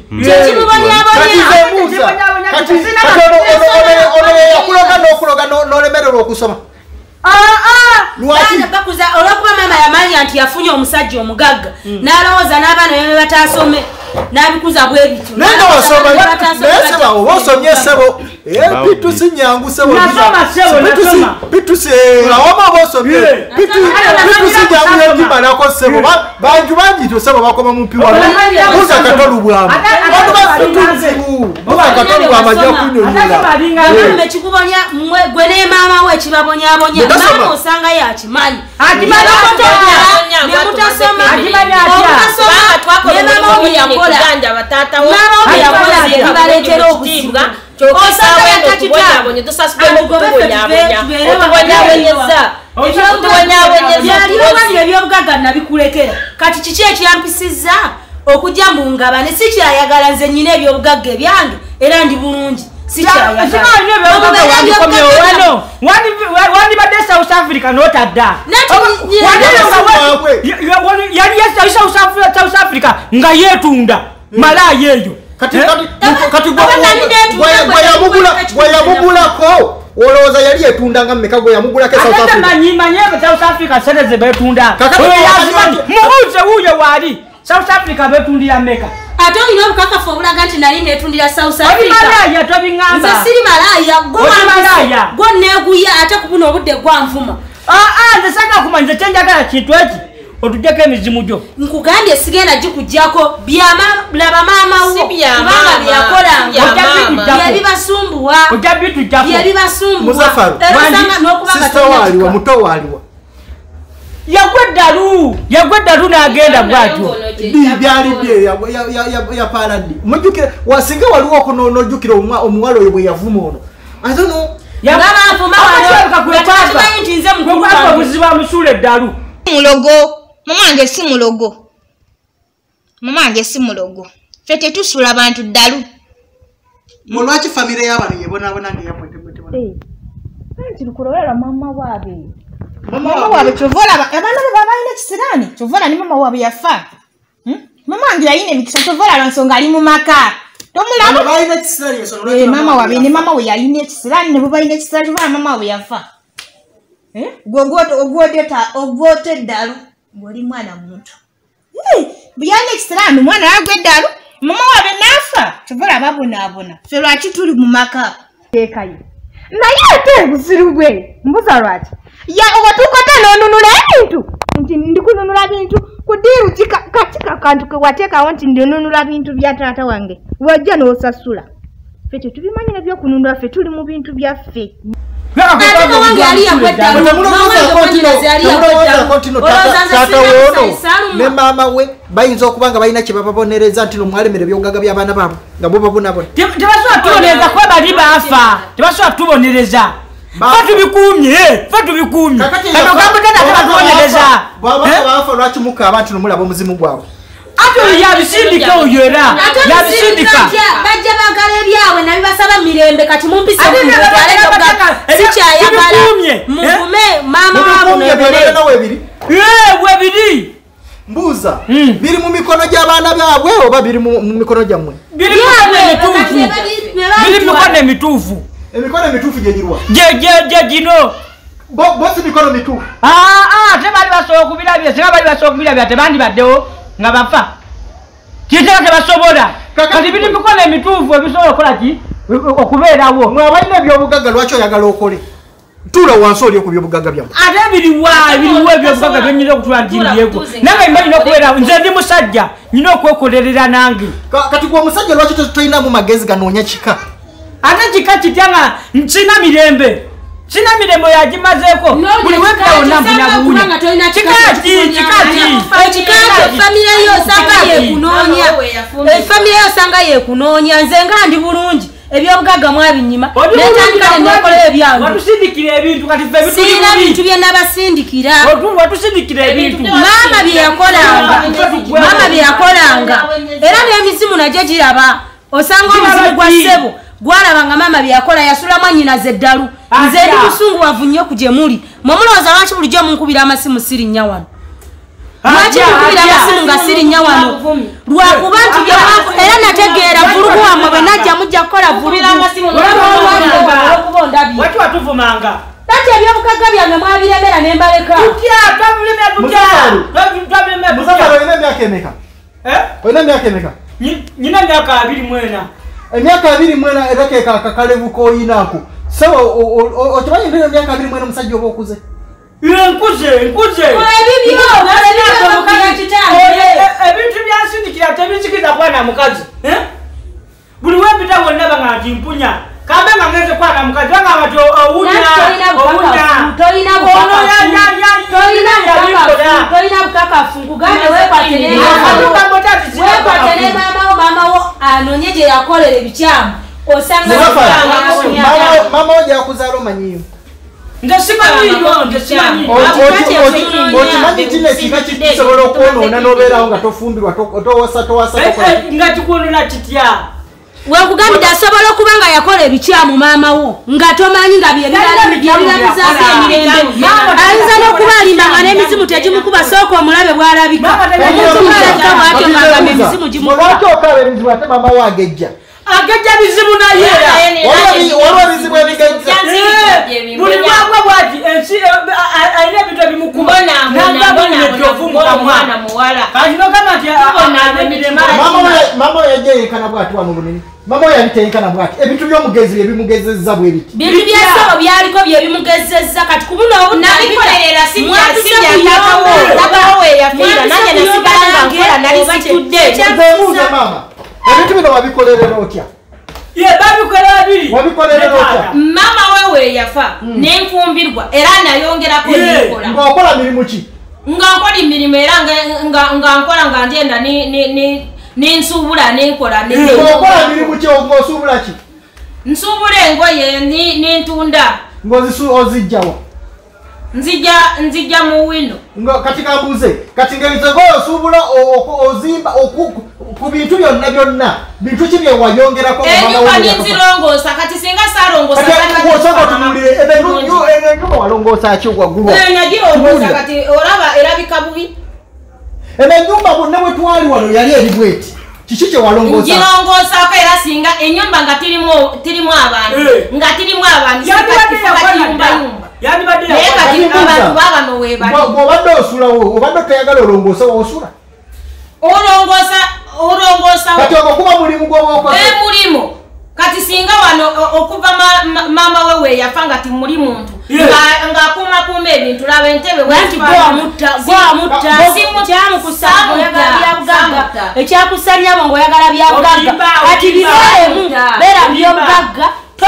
yakuloga n'okuloga n'olemererwa okusoma olwokuba maama yamanya nti yafunye omusajja omugagga n'alowooza n'abaana bebe bataasome n'abikuza bwe bityo naye nga wasoma naye seba oba osomye sebo pitu si nyangu sebo pitu si awoma oba osomye pitu si nyangu yegimalako sebo banju banjito sebo bakoma mupiwano buza katolubwamu bantu bapitu nzibu buza katolubwamu ajja kunyonyola ekikubonya gwe ne maama we ekibabonyabonya maama osanga yakimanyi ebibaleetera obuzibwa ebyobugagga nabikulekera kati kiki ekyampisizza okujja mbungabane si kyayagala nze nyina ebyobugagga ebyange era ndi bulungi wandibadde South Africa notadda yali South Africa nga yetunda malaya eyo kati gweyamugulako olowooza yali etundanga mmeka gweyamugulako manyimanye South Africa sente ze betunda mubuuze wuuyo waali South Africa betundira mmeka ate olina obukakafu obulaga nti nali netundira South Africa malaya tobingamba nze siri malaya gwo neeguya ate kubuna obudde gwanvuma nze saka kumanya kyenjagala kintu eki otujjako emizimu gyo nkugambye sigenda gikujjako laba maama wo kubanga byeyakolanga byebibasumbuwa byebibasumbuwa sista waaliwa muto waaliwa yagweddalu n'agenda bwatyo byalidde yapaala ddi mujjukire wasinga waliwo okunojjukira omuwala oyo bwe yavuma ono atono obuzibu amusuula eddalu mulogo mama wange si mulogo ffe tetusula bantu ddalu olwaki famire y'abano yebonaabona ngeyabwetebwete nti lukulolera mama waabe kyova olaba abaana be babalina ekisiraani kyova ola ne mama waabe yafa mama wange yalina emikisa kyova olaba nsonga ali mu maka tomulaba mama waabe ne mama we yalina ekisiraani ne bwe balina ekisiraani kyova mama waabe yafa ogwote eddalu ng'oli mwana muntu buyalina ekisiraani omwana yagwa eddalu mama waabe naafa kyova olaba bonaabona ffe lwaki tuli mu maka teekayo naye ate obuziru bwe mbuza lwaki watuukata n'onunula ebintu nti ndikununula bintu kudiiru kakika kantu ke wateekawo nti ndinunula bintu bya taata wange wajja n'osasula ffe tetubimanyi nebyokununula ffe tuli mu bintu byaffe taata woono ne maama we bayinza okuba nga balina kye bababonereza nti nomwalemera ebyogaga by'abaana baabwe nga bo babonabona tebasobola tubonereza kuba bali baafa tebasobola tubonereza fatubikuumye kano gambutata tebatubonereza baafa lwaki mukaaba nti nomulaba omuzimu gwabwe ate yabisindika oyo era yabisindika bajja bagala ebyawe nabibasaba mirembe kati mumpise sikyayagala muvume maama wabwe webiri mbuuza biri mu mikono gy'abaana byabwe oba biri mu mikono gyammwe biri mu mikono emituufu emikono emituufu gyegirwa gye gino bosi mikono mituufu tebali basobola okubirabya singa bali basobola okubirabya tebandibaddewo nga bafa kitera tebasobola kati biri mikono emituufu ebisobola okukola ki okubeerawo mwe abalina ebyobugagga lwaki oyagala okole tuula wansi oli ku byobugagga byammwe ate biriwo ebyobugagga byenyina okutula ntimbyeko nange mba nyina okubeerawo nze ndi musajja nyina okwekolerera nange kati gwe omusajja lwaki tolinamu magezi ganoonya kika ate kika kitanga sina mirembe yagimazeeko buli webda wonna mpina buwunya kikaki efamire yo osanga yekunoonya nze nga ndi bulungi ebyobugagga mwabinyima netandika nenekola ebyange watusindikira ebintu kati sirina bintu bye nabasindikira watusindikira ebintu maama byeyakolanga era n'emizimu nagyo giraba osanga omuzimu gwa ssebo gwalabanga maama byeyakola yasulamu anyinaze eddalu nze ndi musunguwavu nnyo ku gye muli mwemulowooza lwaki bulijjo munkubira amasimu sirinnya wano lwaki munkubira amasimu nga sirinnya wano lwakuba nti era nategeera vulugu wammwe bwe najja mujja kukola waki watuvumanga kati ebyobugagga byange mwabiremera ne mbaleka olina emyaka emeka nyina emyaka 24 emyaka 24 era ke kakalevu koyinaako so okimanyi ndina emyaka 24 omusajja oba okuze nkuze ebintu byansindikira tebinzikiza kwana mukazi buli wempita wonna banga nti mpunya kambe nga ngeze kwana mukazi banga bati tolina bukakafu nkugambe wekwate ne maamawo anoonye gye yakolera ebikyamu osanga maama wo gyakuzaala omanyiyo okimanyi kino ekika kisobola okwonoona n'obeerawo nga tofumbirwa towasa nga kikwonoona kitya wekugambidde asobola okuba nga yakola ebikyamu maama wo nga tomanyi nga byebirabizaako emirembe ayinza n'okuba alimanga n'emizimu tegimukuba sooka omulabe bw'alabika omuntu bw'alabika bw'atyo ng'agamba emizimu gimukuba lwaki okaba ebizibu ate maama wo agejja agejja bizibu naye waliwo ebizibu ebigejja buli mwaka bwati ensi alina ebintu ebimukuba mwana muwala kati nogamba nti maama we yajja yenkana bwati wano bunene maama we yabitenkana bwati ebintu by'omugezi byebimugezezza bwe biti bintu byasaba byaliko byebimugezezza kati kubuno nabikolerera sijjatatawo weyafiira nange nasigala nga nkola nali situdde ebuuza maama ebintu bino wabikolerera otya wabikolerera otya mama we yafa nenfumbirwa era nayongerako nekola ng'okola mirimu ki nga nkola emirimu era nga nkola nga ngenda nensuubula nenkola ng'okola mirimu ki ng'osuubula ki nsuubula engoye nentunda ng'ozijjawa nzijja mu wino kati kambuuze kati ng'ebizegoyo osuubula ozimba ku bintu byonna bintu ki bye wayongerako enyumba ninzirongoosa kati singa saalongoosa tunulire enyumba walongoosa ki waggulu nagirongoosa kati olaba erabika bubi eno enyumba bonna bwe twali wano yali eri bweti kiki kye walongoosa ngirongoosaako era singa enyumba nga tirimu abantu nga tirimu abantu sikatiyumbayumba naye kati abantu babano webali obadde osulawo obadde toyagala olongoosa wosula olongoosa kati ogwo kuba mulimu gw'obaokoze mulimu kati singa wano okuva maama we weyafa nga timuli muntu ng'akuumakuuma ebintu laba entebe ekyakusanyabo ng'oyagala byabugagga ati bireemu beera byobugagga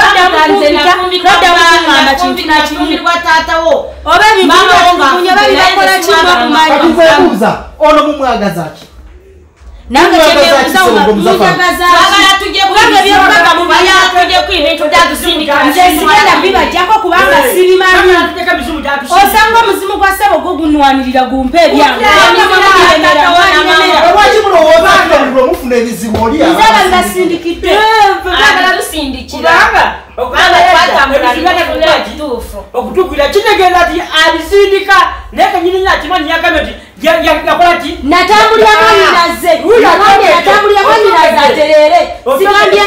nafumbirwa taatawo oba ebintuoba bibakola kimukumanyibuuza ono mumwagaza ki nange kyebyebuzaaagala tujjeko ebintu nzesigenda bibajjako kubanga sibimanyi osanga omuzimu gwa ssebo gwo gunwanirira gumpe ebyangelwaki mulowooza mufuna ebizibu oli nzaba bibasindikidde okutuukira kitegeeza ti abisindika naye kanyini akimanyi yagambe ti yakola ki natambulira mwanyinaze natambulira mwanyinaze aterere sigambye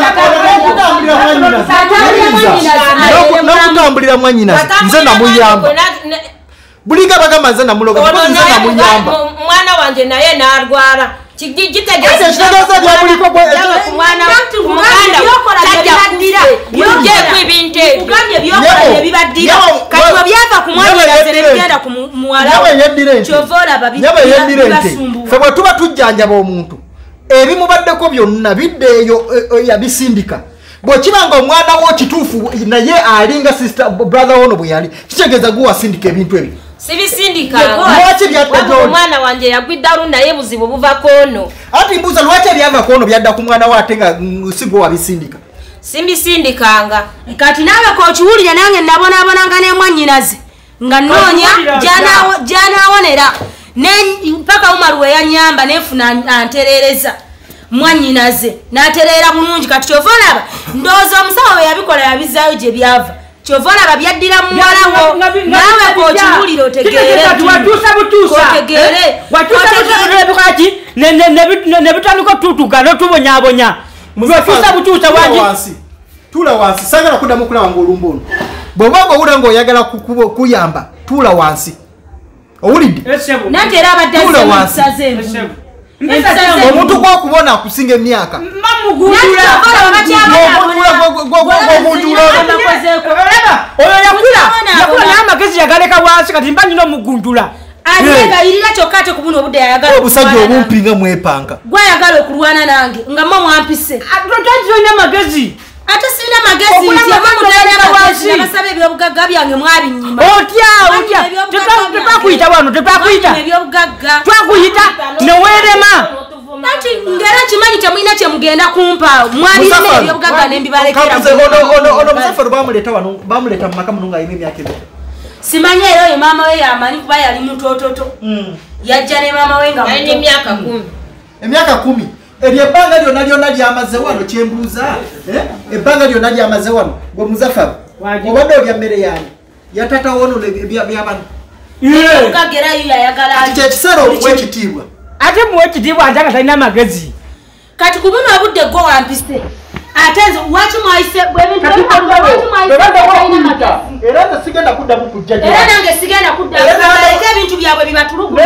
n'okutambulira mwanyinaze nze namuyamba bulinga bagamba nze namuloga nze namuyamba mwana wange naye n'arwara fe bwe tuba tujjanjaba omuntu ebimubaddeko byonna biddeeyo yabisindika bwekibanga omwana wo kituufu naye alinga sister brother ono bwe yali kitegeeza guwasindika ebintu ebyo sibisindikanga omwana wange yagwidde alu naye buzibu buva koono ati mbuuza lwaki ebyava koono byadda ku mwana wo ate nga sigwe wabisindika simbisindikanga kati naawe kokiwulira nange nabonaabonanga nemwanyinaze nga noonya gyanaawonera paka umaru weyanyamba nenfuna anterereza mwanyinaze naterera bulungi kati kyova olaba ndowooza omusawo bwe yabikola yabizaayo gye byava kyova olaba byaddira muwalawo naawe kokiwulira otegeereebikaki ne bitandika otutuka n'otubonyabonya bwetuusa butuusa wangi tuula wansi sagala kuddamu kulaba ng'olumba ono bw'obanga owulira ng'oyagala kuyamba tuula wansi owulidde nate era abadde omuntu gwokubona akusinga emyaka oyo yakula naye amagezi yagaleka wansi kati mba nyina omugundula alegayirira kyokka ate kubuna obudde yayagala obusajja obumpinga mwepanga gwayagala okulwana nange nga mma mwampise tolina magezi ate sirina magezi ntiabasaba ebyobugagga byange mwabinyima otya tetwakuyita wano tetwakuyita ebyobugagga twakuyita newerema ati ngera kimanyi temulina kyemugenda kumpa mwabirina ebyobugagga nembibalekera ono musafari bamuleeta wano bamuleeta mumaka muno nga alina emyaka ebiri simanyi era oyo maama we yamanyi kuba yali mutototo yajja ne maama we nga emyaka 10 emyaka 10 eby'ebbanga lyonna lyamaze wano kyembuuza ebbanga lyonna lyamaze wano gwe Muzaffar obadde olya mmere yange yatata wonona byabano kyekiseera okuwa ekitiibwa ate muwa ekitiibwa ate nga talina amagezi kati ku buno obudde gwe wampise ate nze waki mwayise era nze sigenda kuddamu kujja era nange sigenda kuddamubaleke ebintu byabwe bibatulugu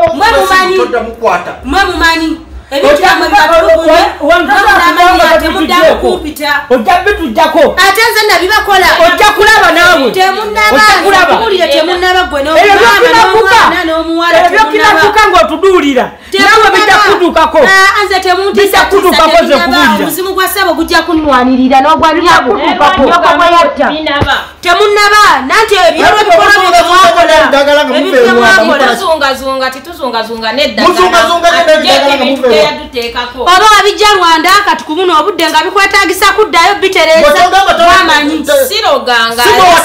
mwe mumanyi ebintu byabwe bibatulugutemuddamu kumpita ojja bitujjako ate nze nabibakola ojja kulaba naawe temunnabawulire temunnaba gwe n'omwana n'omuwala ebyo kinakuka ng'otuduulira nawe bijja kutuukako nze temuntisaomuzimu gwa ssebo gujja kunnwanirira n'ogwanyabo temunnaba nanti ebyolwo ebikolwa tuzungazunga tituzungazunga neddaebintu oba wabijja Rwanda kati ku buno obudde nga bikwetagisa kuddayo bitereza wamanyi siroganga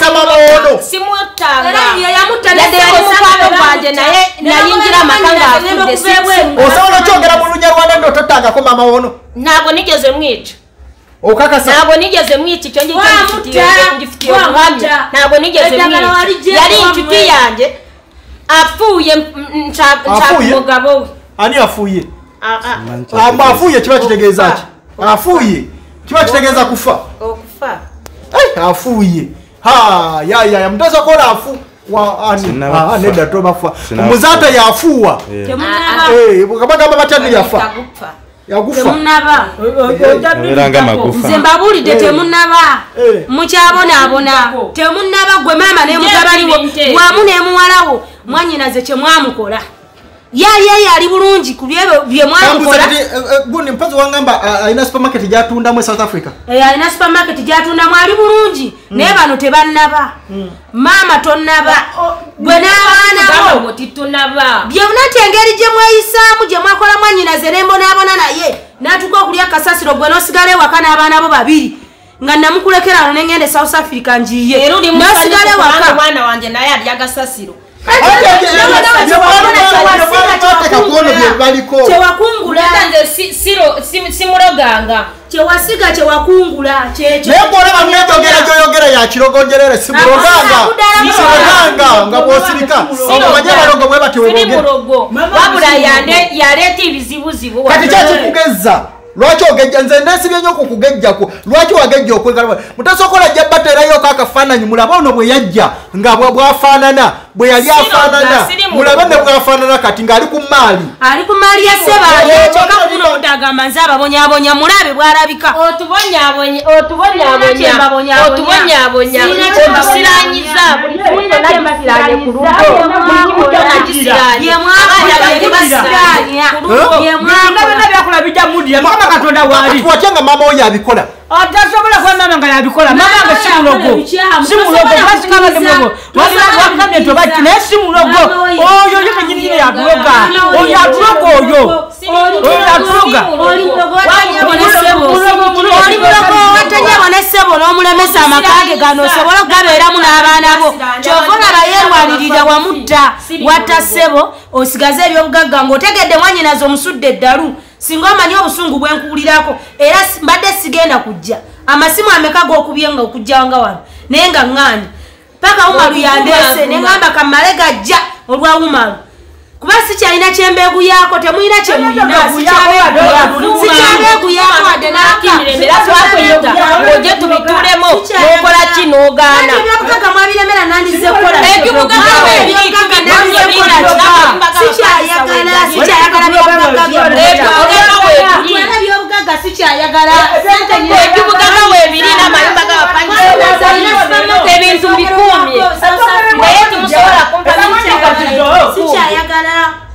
simuttangayamuttanademukwano gwange naye nayingira amaka ngaafudde osobola okyogera mu Lunyarwanda ndo tottangako mama wono ntabwo nigeze mwita okakasa ntabwo nigeze mwita icyo ngicyo ntabwo nigeze mwita yari inshuti yanjye afuye nshaka umugabo we ani afuye afuye kiba kitegeeza ki afuye kiba kitegeeza kufa okufa afuye ya mtoza kola afu nedda tobafa omuzata yafuwa kabagamba batya yafa yagufa nze mbabulidde temunnaba mukyabonaabona temunnaba gwe maama nemutabaliwo wamu nemuwalawo mwanyinaze kyemwamukola yali ali bulungi ku byemwamukola gundi mpazi wangamba alina supermarket gyatundamu South Africa alina supermarket gyatundamu ali bulungi naye bano tebannaba maama tonnaba gwe n'abaanabo byonati engeri gye mweyisaamu gye mwakola mwanyinaze nembonaabona naye n'atuuka okulya kasasiro gwe n'osigala ewaka n'abaana bo babiri nga namukulekera nengende South Africa njiye n'osigala ewaka mwana wange naye alya gasasiro kyewakungula simuloganga kyewasiga kyewakungula gyoyogera yakirogonjerere simuloganga nga bwosirika abanyabalogo bwe batyo wabula yaleeta ebizibuzibu kati kyakikugeza lwaki ogejja nze nesibye nnyo okukugejjako lwaki wagejja okwegala mutasokola jja baterayo akafaananyi mulabe ono bwe yajja nga bwafaanana bwe yali afaanana mulabe ne bwafaanana kati ng'ali ku maali ya Ssebaali kyokka kuno obutagamba nze ababonyabonya mulabe bw'alabika otubonyabonya otusiranyiza buli kimu kyonna kisiranye ku lugo byakola bijja mudya mama Katonda waali watya mama oyo abikola atasobola kuba mama nga yabikola mama nga simulogo basikabadde mulogo wakamye tobaki naye simulogo oyo yo kenyini yatuloga oyo atuloga oyo atuloga oli mulogo watanyabo ne ssebo n'omulemesa amakage gano osobola okugabeeramu n'abaana bo kyova olaba yeerwanirira wamudda watta ssebo osigaze ebyobugagga ng'otegedde mwanyinaze omusudde eddalu singa omanyi obusungu bwenkuwulirako era mbadde sigenda kujja amasimu ameka g'okubye nga okujjanga wano naye nga ŋŋandi paka Umaru yandeese ne ŋŋamba kammale gajja olwa Umaru kuba sikyalina kyembeegu yaako temulina kyemulina sikyabeegu yaako wadde ng'ojje tubituulemu n'okola ki n'ogaana ebyobugaga mwabiremera nandize kukola sikyayagala ebyobugaga sikyayagala ebibugaga weebiri n'amayumba g'abapangisa ebintu bikuumye naye temusobola kumpa sikyayagala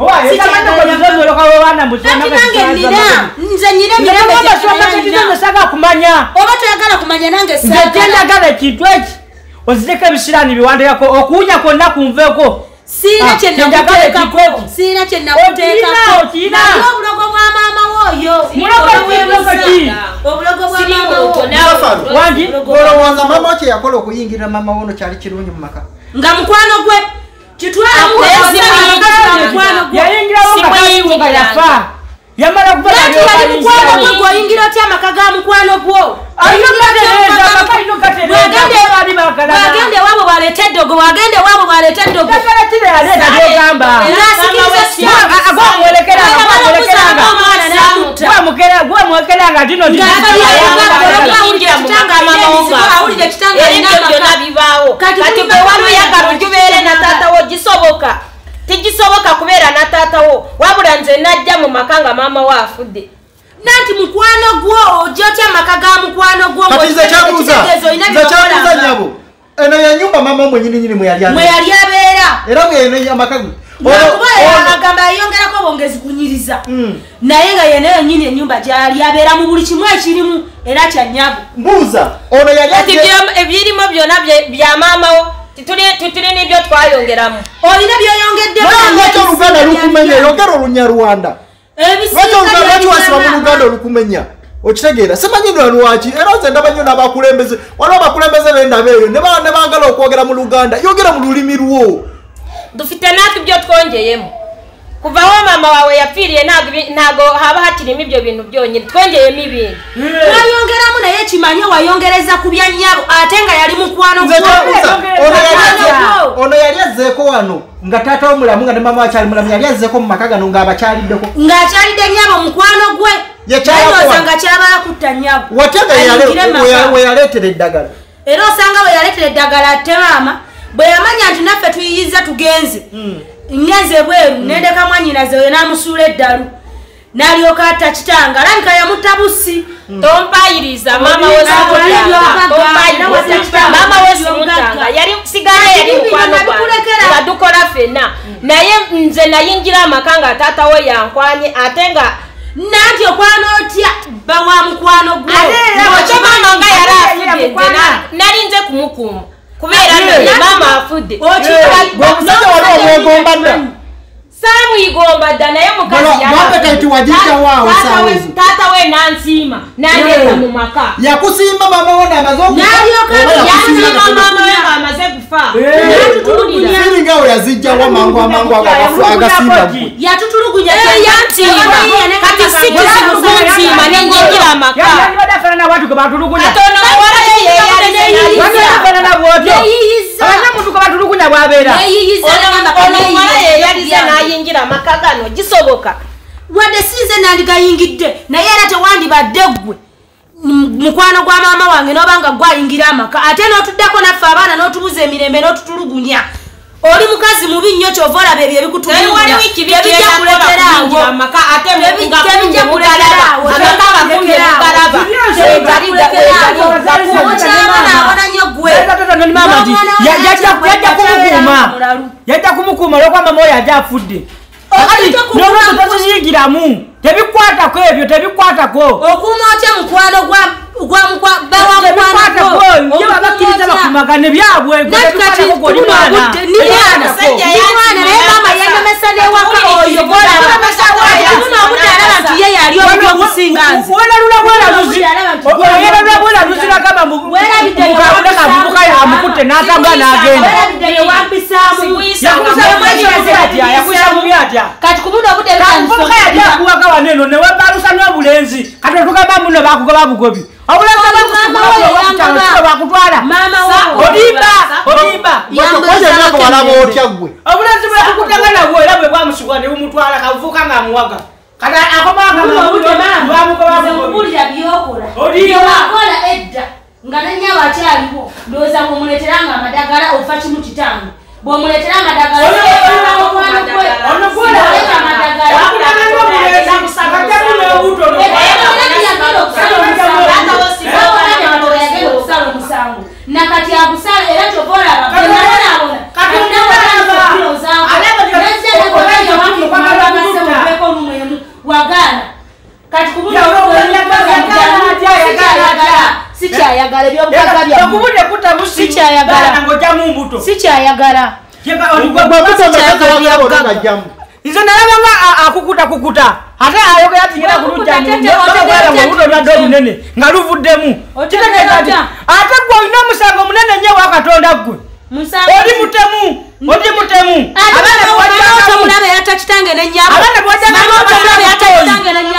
kumanya oba toyagala kumanya nange njagala ekintu eki oziteko ebisiraani biwandikako okuwunya kwonna kunveeko siina kyenakuteekako obulogo bwa maama wooyo obulogo bwa maama wangi olowooza mama kye yakola okuyingirira mama wono kyali kirungi mu maka nga mukwano gwe yayingirawo nga yafa yamala kubala Lati yali mukwano gwe gw'oyingira otya amaka ga mukwano gwo. Wagende wabo bwaleeta eddogo, wagende wabo bwaleeta eddogo. Gwamwekeranga tino kati gwe wamuyagala ojubeere na taata wo gisoboka. Tigisoboka kubeera na taata wo wabula nze najja mu maka nga maama wo afudde. Nanti mukwano gwo ojja otya amaka ga mukwano gwo. Kati nze kyabuuza nyabo. Eno ya nyumba mama mwennyini mwe yali abeera. Era bwe amaka gwe. Agamba yayongerako bongezi kunyiriza. Naye nga yeneyo nyini ennyumba gyali abeera mu buli kimu ekirimu era kya nnyabo. Mbuuza ono yali ebirimu byonna bya maama wo. Tutuli n'ibyo twayongeramu. Olina by'oyongeddemu. Lwaki Oluganda lukumenya? Yogera Olunyarwanda. Lwaki wasiba mu Luganda olukumenya? Okitegeera simanyi lwaki era nze ndaba nnyo n'abakulembeze waliwo abakulembeze b'endaba eyo ne baagala okwogera mu Luganda yogera mu lulimi lwo. Dufite natwe ibyo twongeyemo kuva aho mama wawe yapfiriye ntago haba hakirimo ibyo bintu byonyine twongeyemo ibintu. Wayongeramu naye kimanyi wayongereza ku bya nnyabo ate nga yali mukwano ono yali azzeeko wano nga taata wo mulamu nga ne mama wakyali mulamu yali azzeeko mu maka gano ng'abakyaliddeko ng'akyalidde nnyabo mukwano gwe yalooza nga kyabala kutta nnyabo we yaleetera eddagala era osanga we yaleetera eddagala ate maama bwe yamanya nti naffe tuyiyiza tugenze ngenze bweru nendeka mwannyinaze we n'amusuula eddalu n'alyoka atta kitanga alabika yamutta busi. Tompayiriza mama wo simutanga yali sigala yali mukwano nga dukola ffenna naye nze nayingira amaka nga taata we yankwanye ate nga nanti okwano otya bawa mukwano gwo mama nga yali afudde nali nze kumukuuma kubeera mama afudde samuyigomba dda naye taata we nansiima nandeeta mu maka yakusimba mama wo amaze kufa nga yazijjawo mangu agasimba yatutulugunya kati si kizibu kunsiima nenjingira amaka yeyalize nayingira amaka gano gisoboka wadde sinze nandigayingidde naye era tewandibadde ggwe mukwano gwa maama wange n'obanga gwayingira amaka ate n'otuddako naffe abaana n'otubuza emirembe n'otutulugunya oli mukazi mubi nnyo kyova olaba ebyo ebikutulugunya tebijja kulekeraawo yajja kumukuuma olwokuba mama oyo ajja afudde nolwekyo toziyingiramu tebikwatako ebyo tebikwatako okuuma otya mukwano bakkiriza bakumagane byabwe mama yanemesa newaka oyo nti ye yali omuti omusinganzi avubuka yamukutte n'atambula n'agenda yakusa mubi atya kati kumuno obudde avubuka yali akuwaga wano eno newebalusa n'obulenzi kati otugamba muno bakugoba bugobi obulenzi bakutwala olimba obulenzi bwekukutanga nabwo era bwe bwamusibwa ne bumutwala kavubuka ng'amuwaga kati akomaamuulira byokola byowakola edda nga nenyabo akyaliwo ndowooza bw'omuleeteranga amadagala ofa kimu kitange bw'omuleetera amadagala nakati agusala era kyovaolaba wagana kati sikyayagala sikyayagala nze nalabanga akukuta ate ayogera tigera kulujjamubuto lwadde olunene nga luvuddemu kitegeeza ati ate gwe olina omusango munene nnyo wa katonda gwe oli mutemu abaana bwadde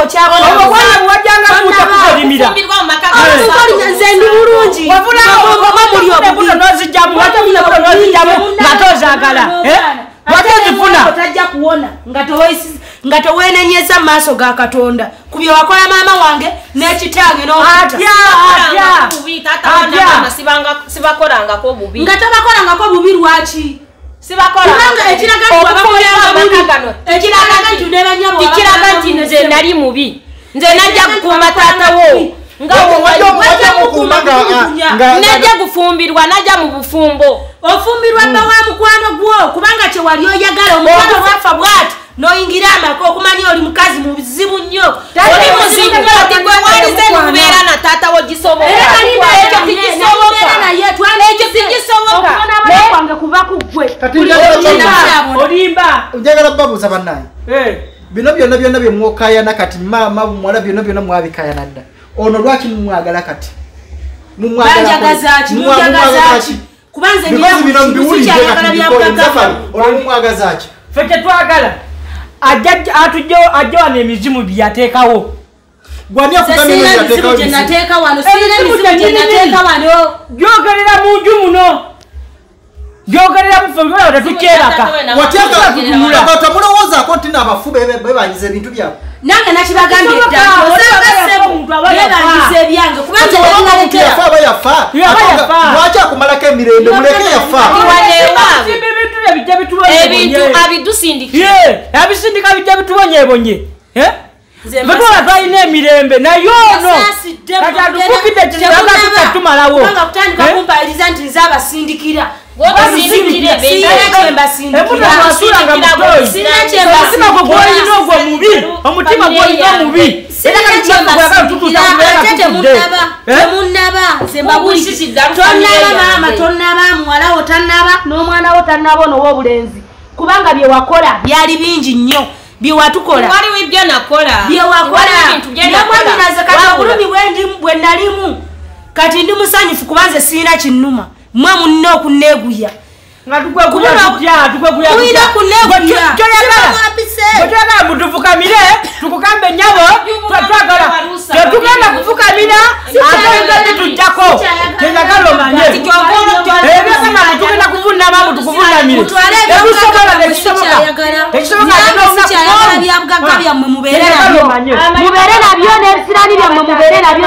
okyabona obwana wajanga kuta kulimira Fumbirwa mu maka nze ndi bulungi nozijamu natozagala watozifuna otajja kuwona nga toweenenyeza mu maaso ga Katonda ku bye wakola maama wange n'ekitange sibakolangako obubi nga tobakolangako bubi lwaki tikiraga nti nze nali mubi nze najja kukuuma taatawo najja kufumbirwa najja mu bufumbo ofumbirwa bba wa mukwano gwo kubanga kyewali oyagala omukwano gwafa bwati noyingira amaka okumanya oli mukazi muzibu nnyo oli muzibu ati gwe walize nukubeera na taatawo gisoboka kwange kuva kuggwe olimba njagala babuuza bannaye bino byonna byemwokayana kati maama muwala byonna mwabikayana dda ono lwaki mumwagala kati banjagazaki kubanze mumwagazaki fe tetwagala ajja wano emizimu byateekawo gyogerera munju muno gyogerera mufe tetukyeraka tamulowoozaako nti naabafu bebanyiza ebintu byabwe nange nakibagambye eddaayebanyiza ebyange yafa aba yafa lwaki akumalako emirembe muleke yafa ebintu abidusindikira abisindika bijja bitubonyebonye betwala twalina emirembe naye ono kati atukukidde kiratumalawo kutandika kumpaliriza nti nze abasindikira omutima gwolina omubi tonaba muwalawo tanaba n'omwana wo tanaba onowa obulenzi kubanga byewakola byali bingi nnyo byewatukola byewakolabyemwanyinaze kati obulumi bwe nalimu kati ndi musanyufu kubanze siina kinnuma mwe munne okuneeguya twagala mutufukamire tukugambe nyabo tetugenda kufukamira ate tujjako teyagala omanye ebyagamba tugenda kuvunamamu tukuvunamire ebisobola byabugagga byammwe mubeere nabyo n'ebisirani byammwe mubeere nabyo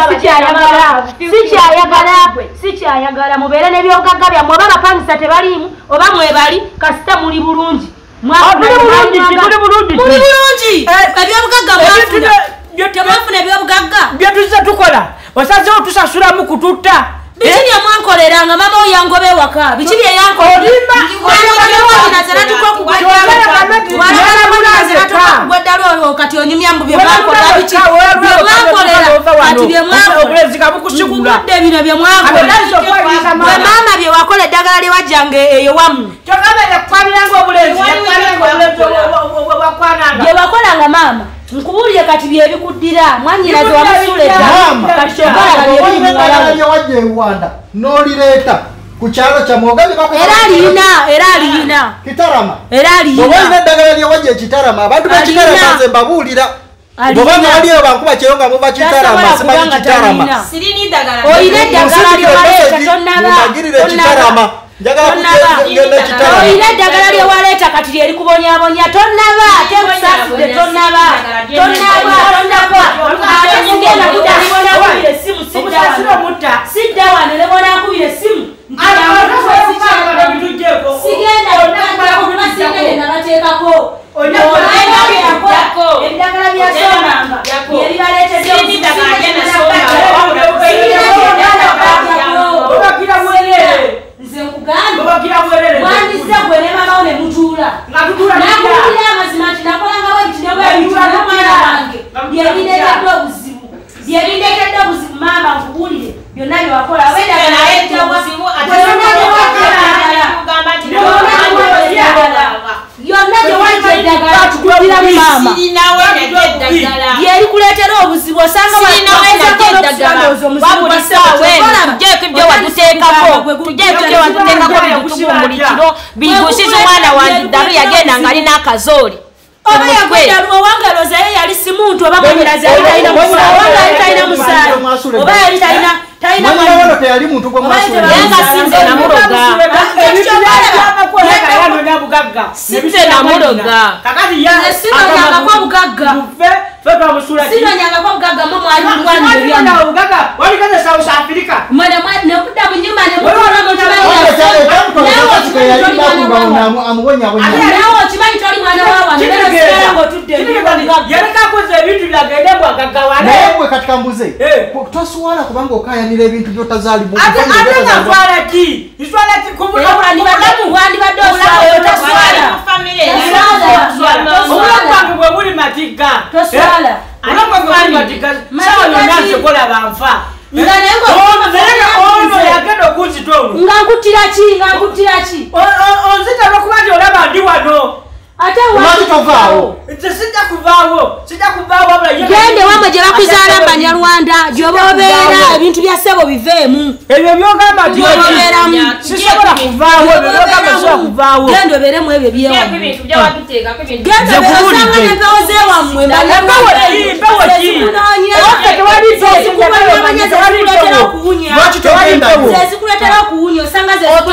sikyayagala mubeere n'ebyobugagga byammwe oba bapangisa tebaliimu oba mwebali kasita muli bulungi muli bulungi ebyobugagga mwafuna ebyobugagga byetuze tukola osazewo tusasulamu kututta biki byemwankoleranga mama oyangoba ewaka biki byeyankolerangakugweddalo kati onyumya mbu byemwankolera biki byemwankolera bino byemwankolera bwe maama byewakola eddagala lyewajjanga eyo wamu byewakolanga maama nkubulire kati byebikuddira mwanyinaze wamusuleddagala ewanda n'olireeta ku kyalo era aliyina kitarama olina eddagala lyewajja ekitarama abantu bekitarama nze mbabuulira bobanga waliyo bankuba kyeyo nga muva kitarama simanyi kitarama olina eddagala lyewaleeta kitarama olina eddagala lyewaleeta kati lyeri kubonyabonya tonnaba ate nkusasudde tonnaba ate mugenda kudalibonakubira essimu sidda wano nebonakubira essimu sigenda nabateekako eddagala byasomanga nze nkugambye wandiza gwe ne mamawo ne mutuula nakubulira amazima nti nakolangawo ebitinobwebitunomwana wange byebindekedde obuzibu maama nkubulire byonna byewakola yonna gyewajja eddagala tukubiramu maama byeri kuleetera obuzibu osanga bigusiza omwana wange ddalu yagenda nga alina akazooli oba yakwenda owanga loza ye yali simuntu oba mwanyiraza yali talina musaala owanga yali talina musaala oba yali talina mwana teyali muntu gwe mwasula yanga sinze namuloga sinze namuloga kakati sinonyanga kwa bugagga sinonyanga kwa bugagga mwe mwali mulwanira ebyamu bugagga walikaze South Africa mwana mwali nekudda bunyuma ne mukola mu nawo okimanyi toli mwana wawa neera ng'otudde yaleka akoze ebintu byagende bwagaggawane naye gwe katika mbuze toswala kubanga okayanira ebintu byotazaalibwa ate naswala ki iswala ki wandibadde oswala toswala obulamu bwe buli matigga toswala obulamu bwe buli matigga sawanonansekola banfa ono yagenda okunzitono nga nkuttira ki onzita lwokuba nti olaba ndi wano ate tovaawo sijja kuvaawo gende wamwe gye bakuzaala Banyarwanda gyoba obeera ebintu bya ssebo biveemu ebyo byogamba obeeramu sisobola kuvaawo ebyo byogamba sisobola kuvaawo genda obeeremu ebyo byewammwe genda osanga n'empewo zeewammwe zezikuleetera okuwunya osanga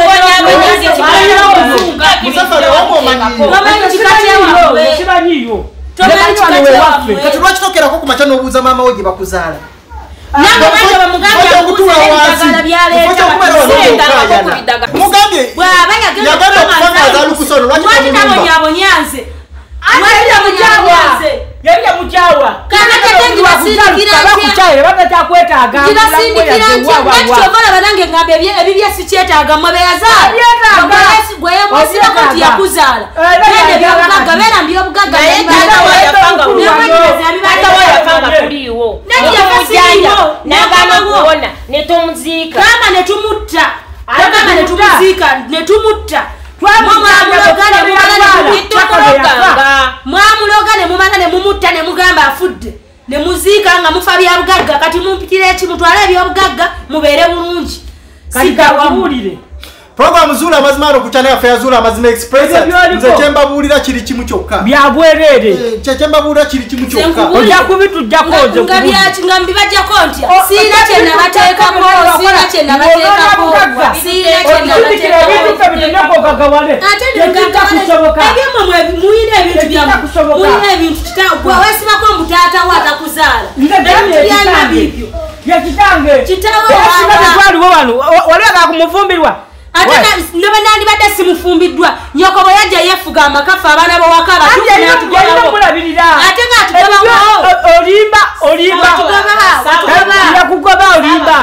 kimanyiyo kati lwakitokerako ku makya n'obuuza maama wo gye bakuzaala mugambye yagenda okufanga azalukusono lwakibonyabonyanze yali yamukyawa kibasindikira banange ngambe ebibye sikyetaaga mwe beyazaalagweyemwasirako nti yakuzaala ende byobugagga beera mbyobugagga kama netumutta mwamuloga ne mumala ne mumutta ne mugamba afudde ne muziika nga mufa bya bugagga kati mumpitira eki mutwale ebyobugagga mubeere bulungi sikawulire Program Zula Mazima no kuchana ya Fair Zula Mazima Express. Nze chembabuulira kiri kimu kyokka. Byabwerere. Chembabuulira kiri kimu kyokka. Ojja kubitujja koze. Ngambi bajja konti. Sina kyenna bateekako, sina kyenna bateekako. Sina kyenna bateekako. Ate ndikusoboka. Ebyomwe muyina ebintu byamu. Muyina ebintu kitagwa wesibako mutaata wa atakuzaala. Ebintu byanga bibyo. Ya kitange. Kitawe wano. Waliga kumufumbirwa. Ate nabandi badde simufumbiddwa nyoko bwe yajja yefuga amakafa abaana bawaka mulabirira ate nga tugabawo olimba yakugoba olimba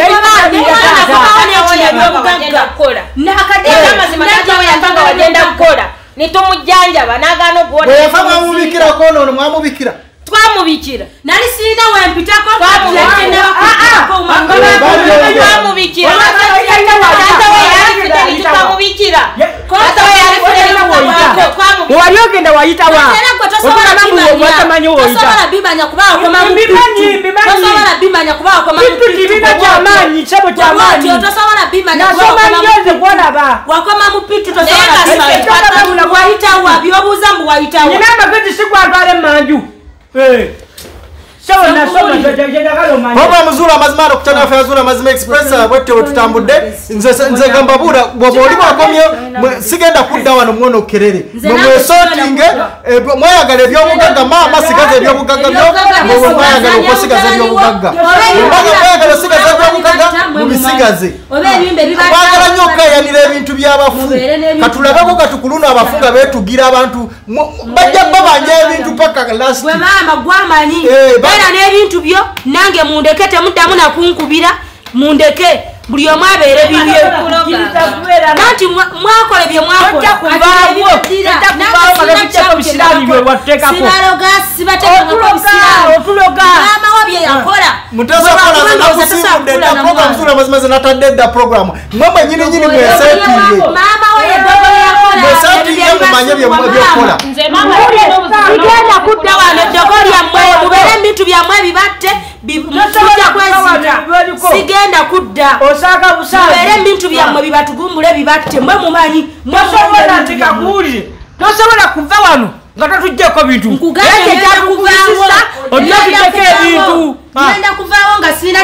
nitumujjanjaba nagana okuwonaefa mwamubikirako ono mwamubikira twamubikira nali sirina wempitako wali ogenda wayitawa kyamaanyi kyabo kyamaanyisomanyoze kwolaba wakoma mupitu wayitawa byobuuza mbu wayitawa nina amagezi sikwatwala emanju Program Zula Mazima no kuchana Fair Zula Mazima Express bwete tutambudde nze gamba buda bwoli bakomye sigenda kudda wano mwono kerere mwesotinge mwayagala ebyobugagga maama sigaza ebyobugagga byo mwayagala okusigaza ebyobugagga mwayagala sigaza ebyobugagga mubisigaze mwagala nnyo okukayanira ebintu by'abafu katulabeko katukuluna abafu nga beetugira abantu bajja babanja ebintu paka last gwe maama gwamanyi era n'ebintu byo nange mundeke temuddamu nakunkubira mundeke buli omu abeere bibye nanti mwakola bye mwakolasibaloga sibateamaama wa bye yakola natadde dda programu mwe mwenyininyini mwesetinge maama we edogola mwesetinge mumanye byokola igenda kudda wano eddogo lyammwe mubeere ebintu byammwe bibatte mutujja kwezita sigenda kudda mubeere ebintu byammwe bibatugumbule bibatte mwe mumanyi tosobola kuva wano nga tatujjako bintu nkugambye njagala kuvaawo ojja tujjako ebintu ngenda kuvaawo nga sirina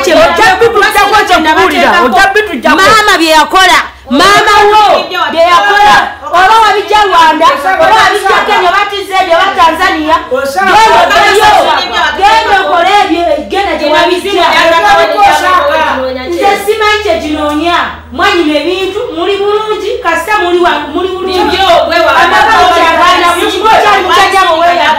maama bye yakola maama wo bye yakola oba wabijja Rwanda oba wabijja Kenya batizze bye ba Tanzania genda okole ebyo genda gye wabijja nze simanyi kye ginoonya mwanyina ebintu muli bulungi kasita muli bulungi amaka kyagana mu kigo kyanyu kyajjabo weya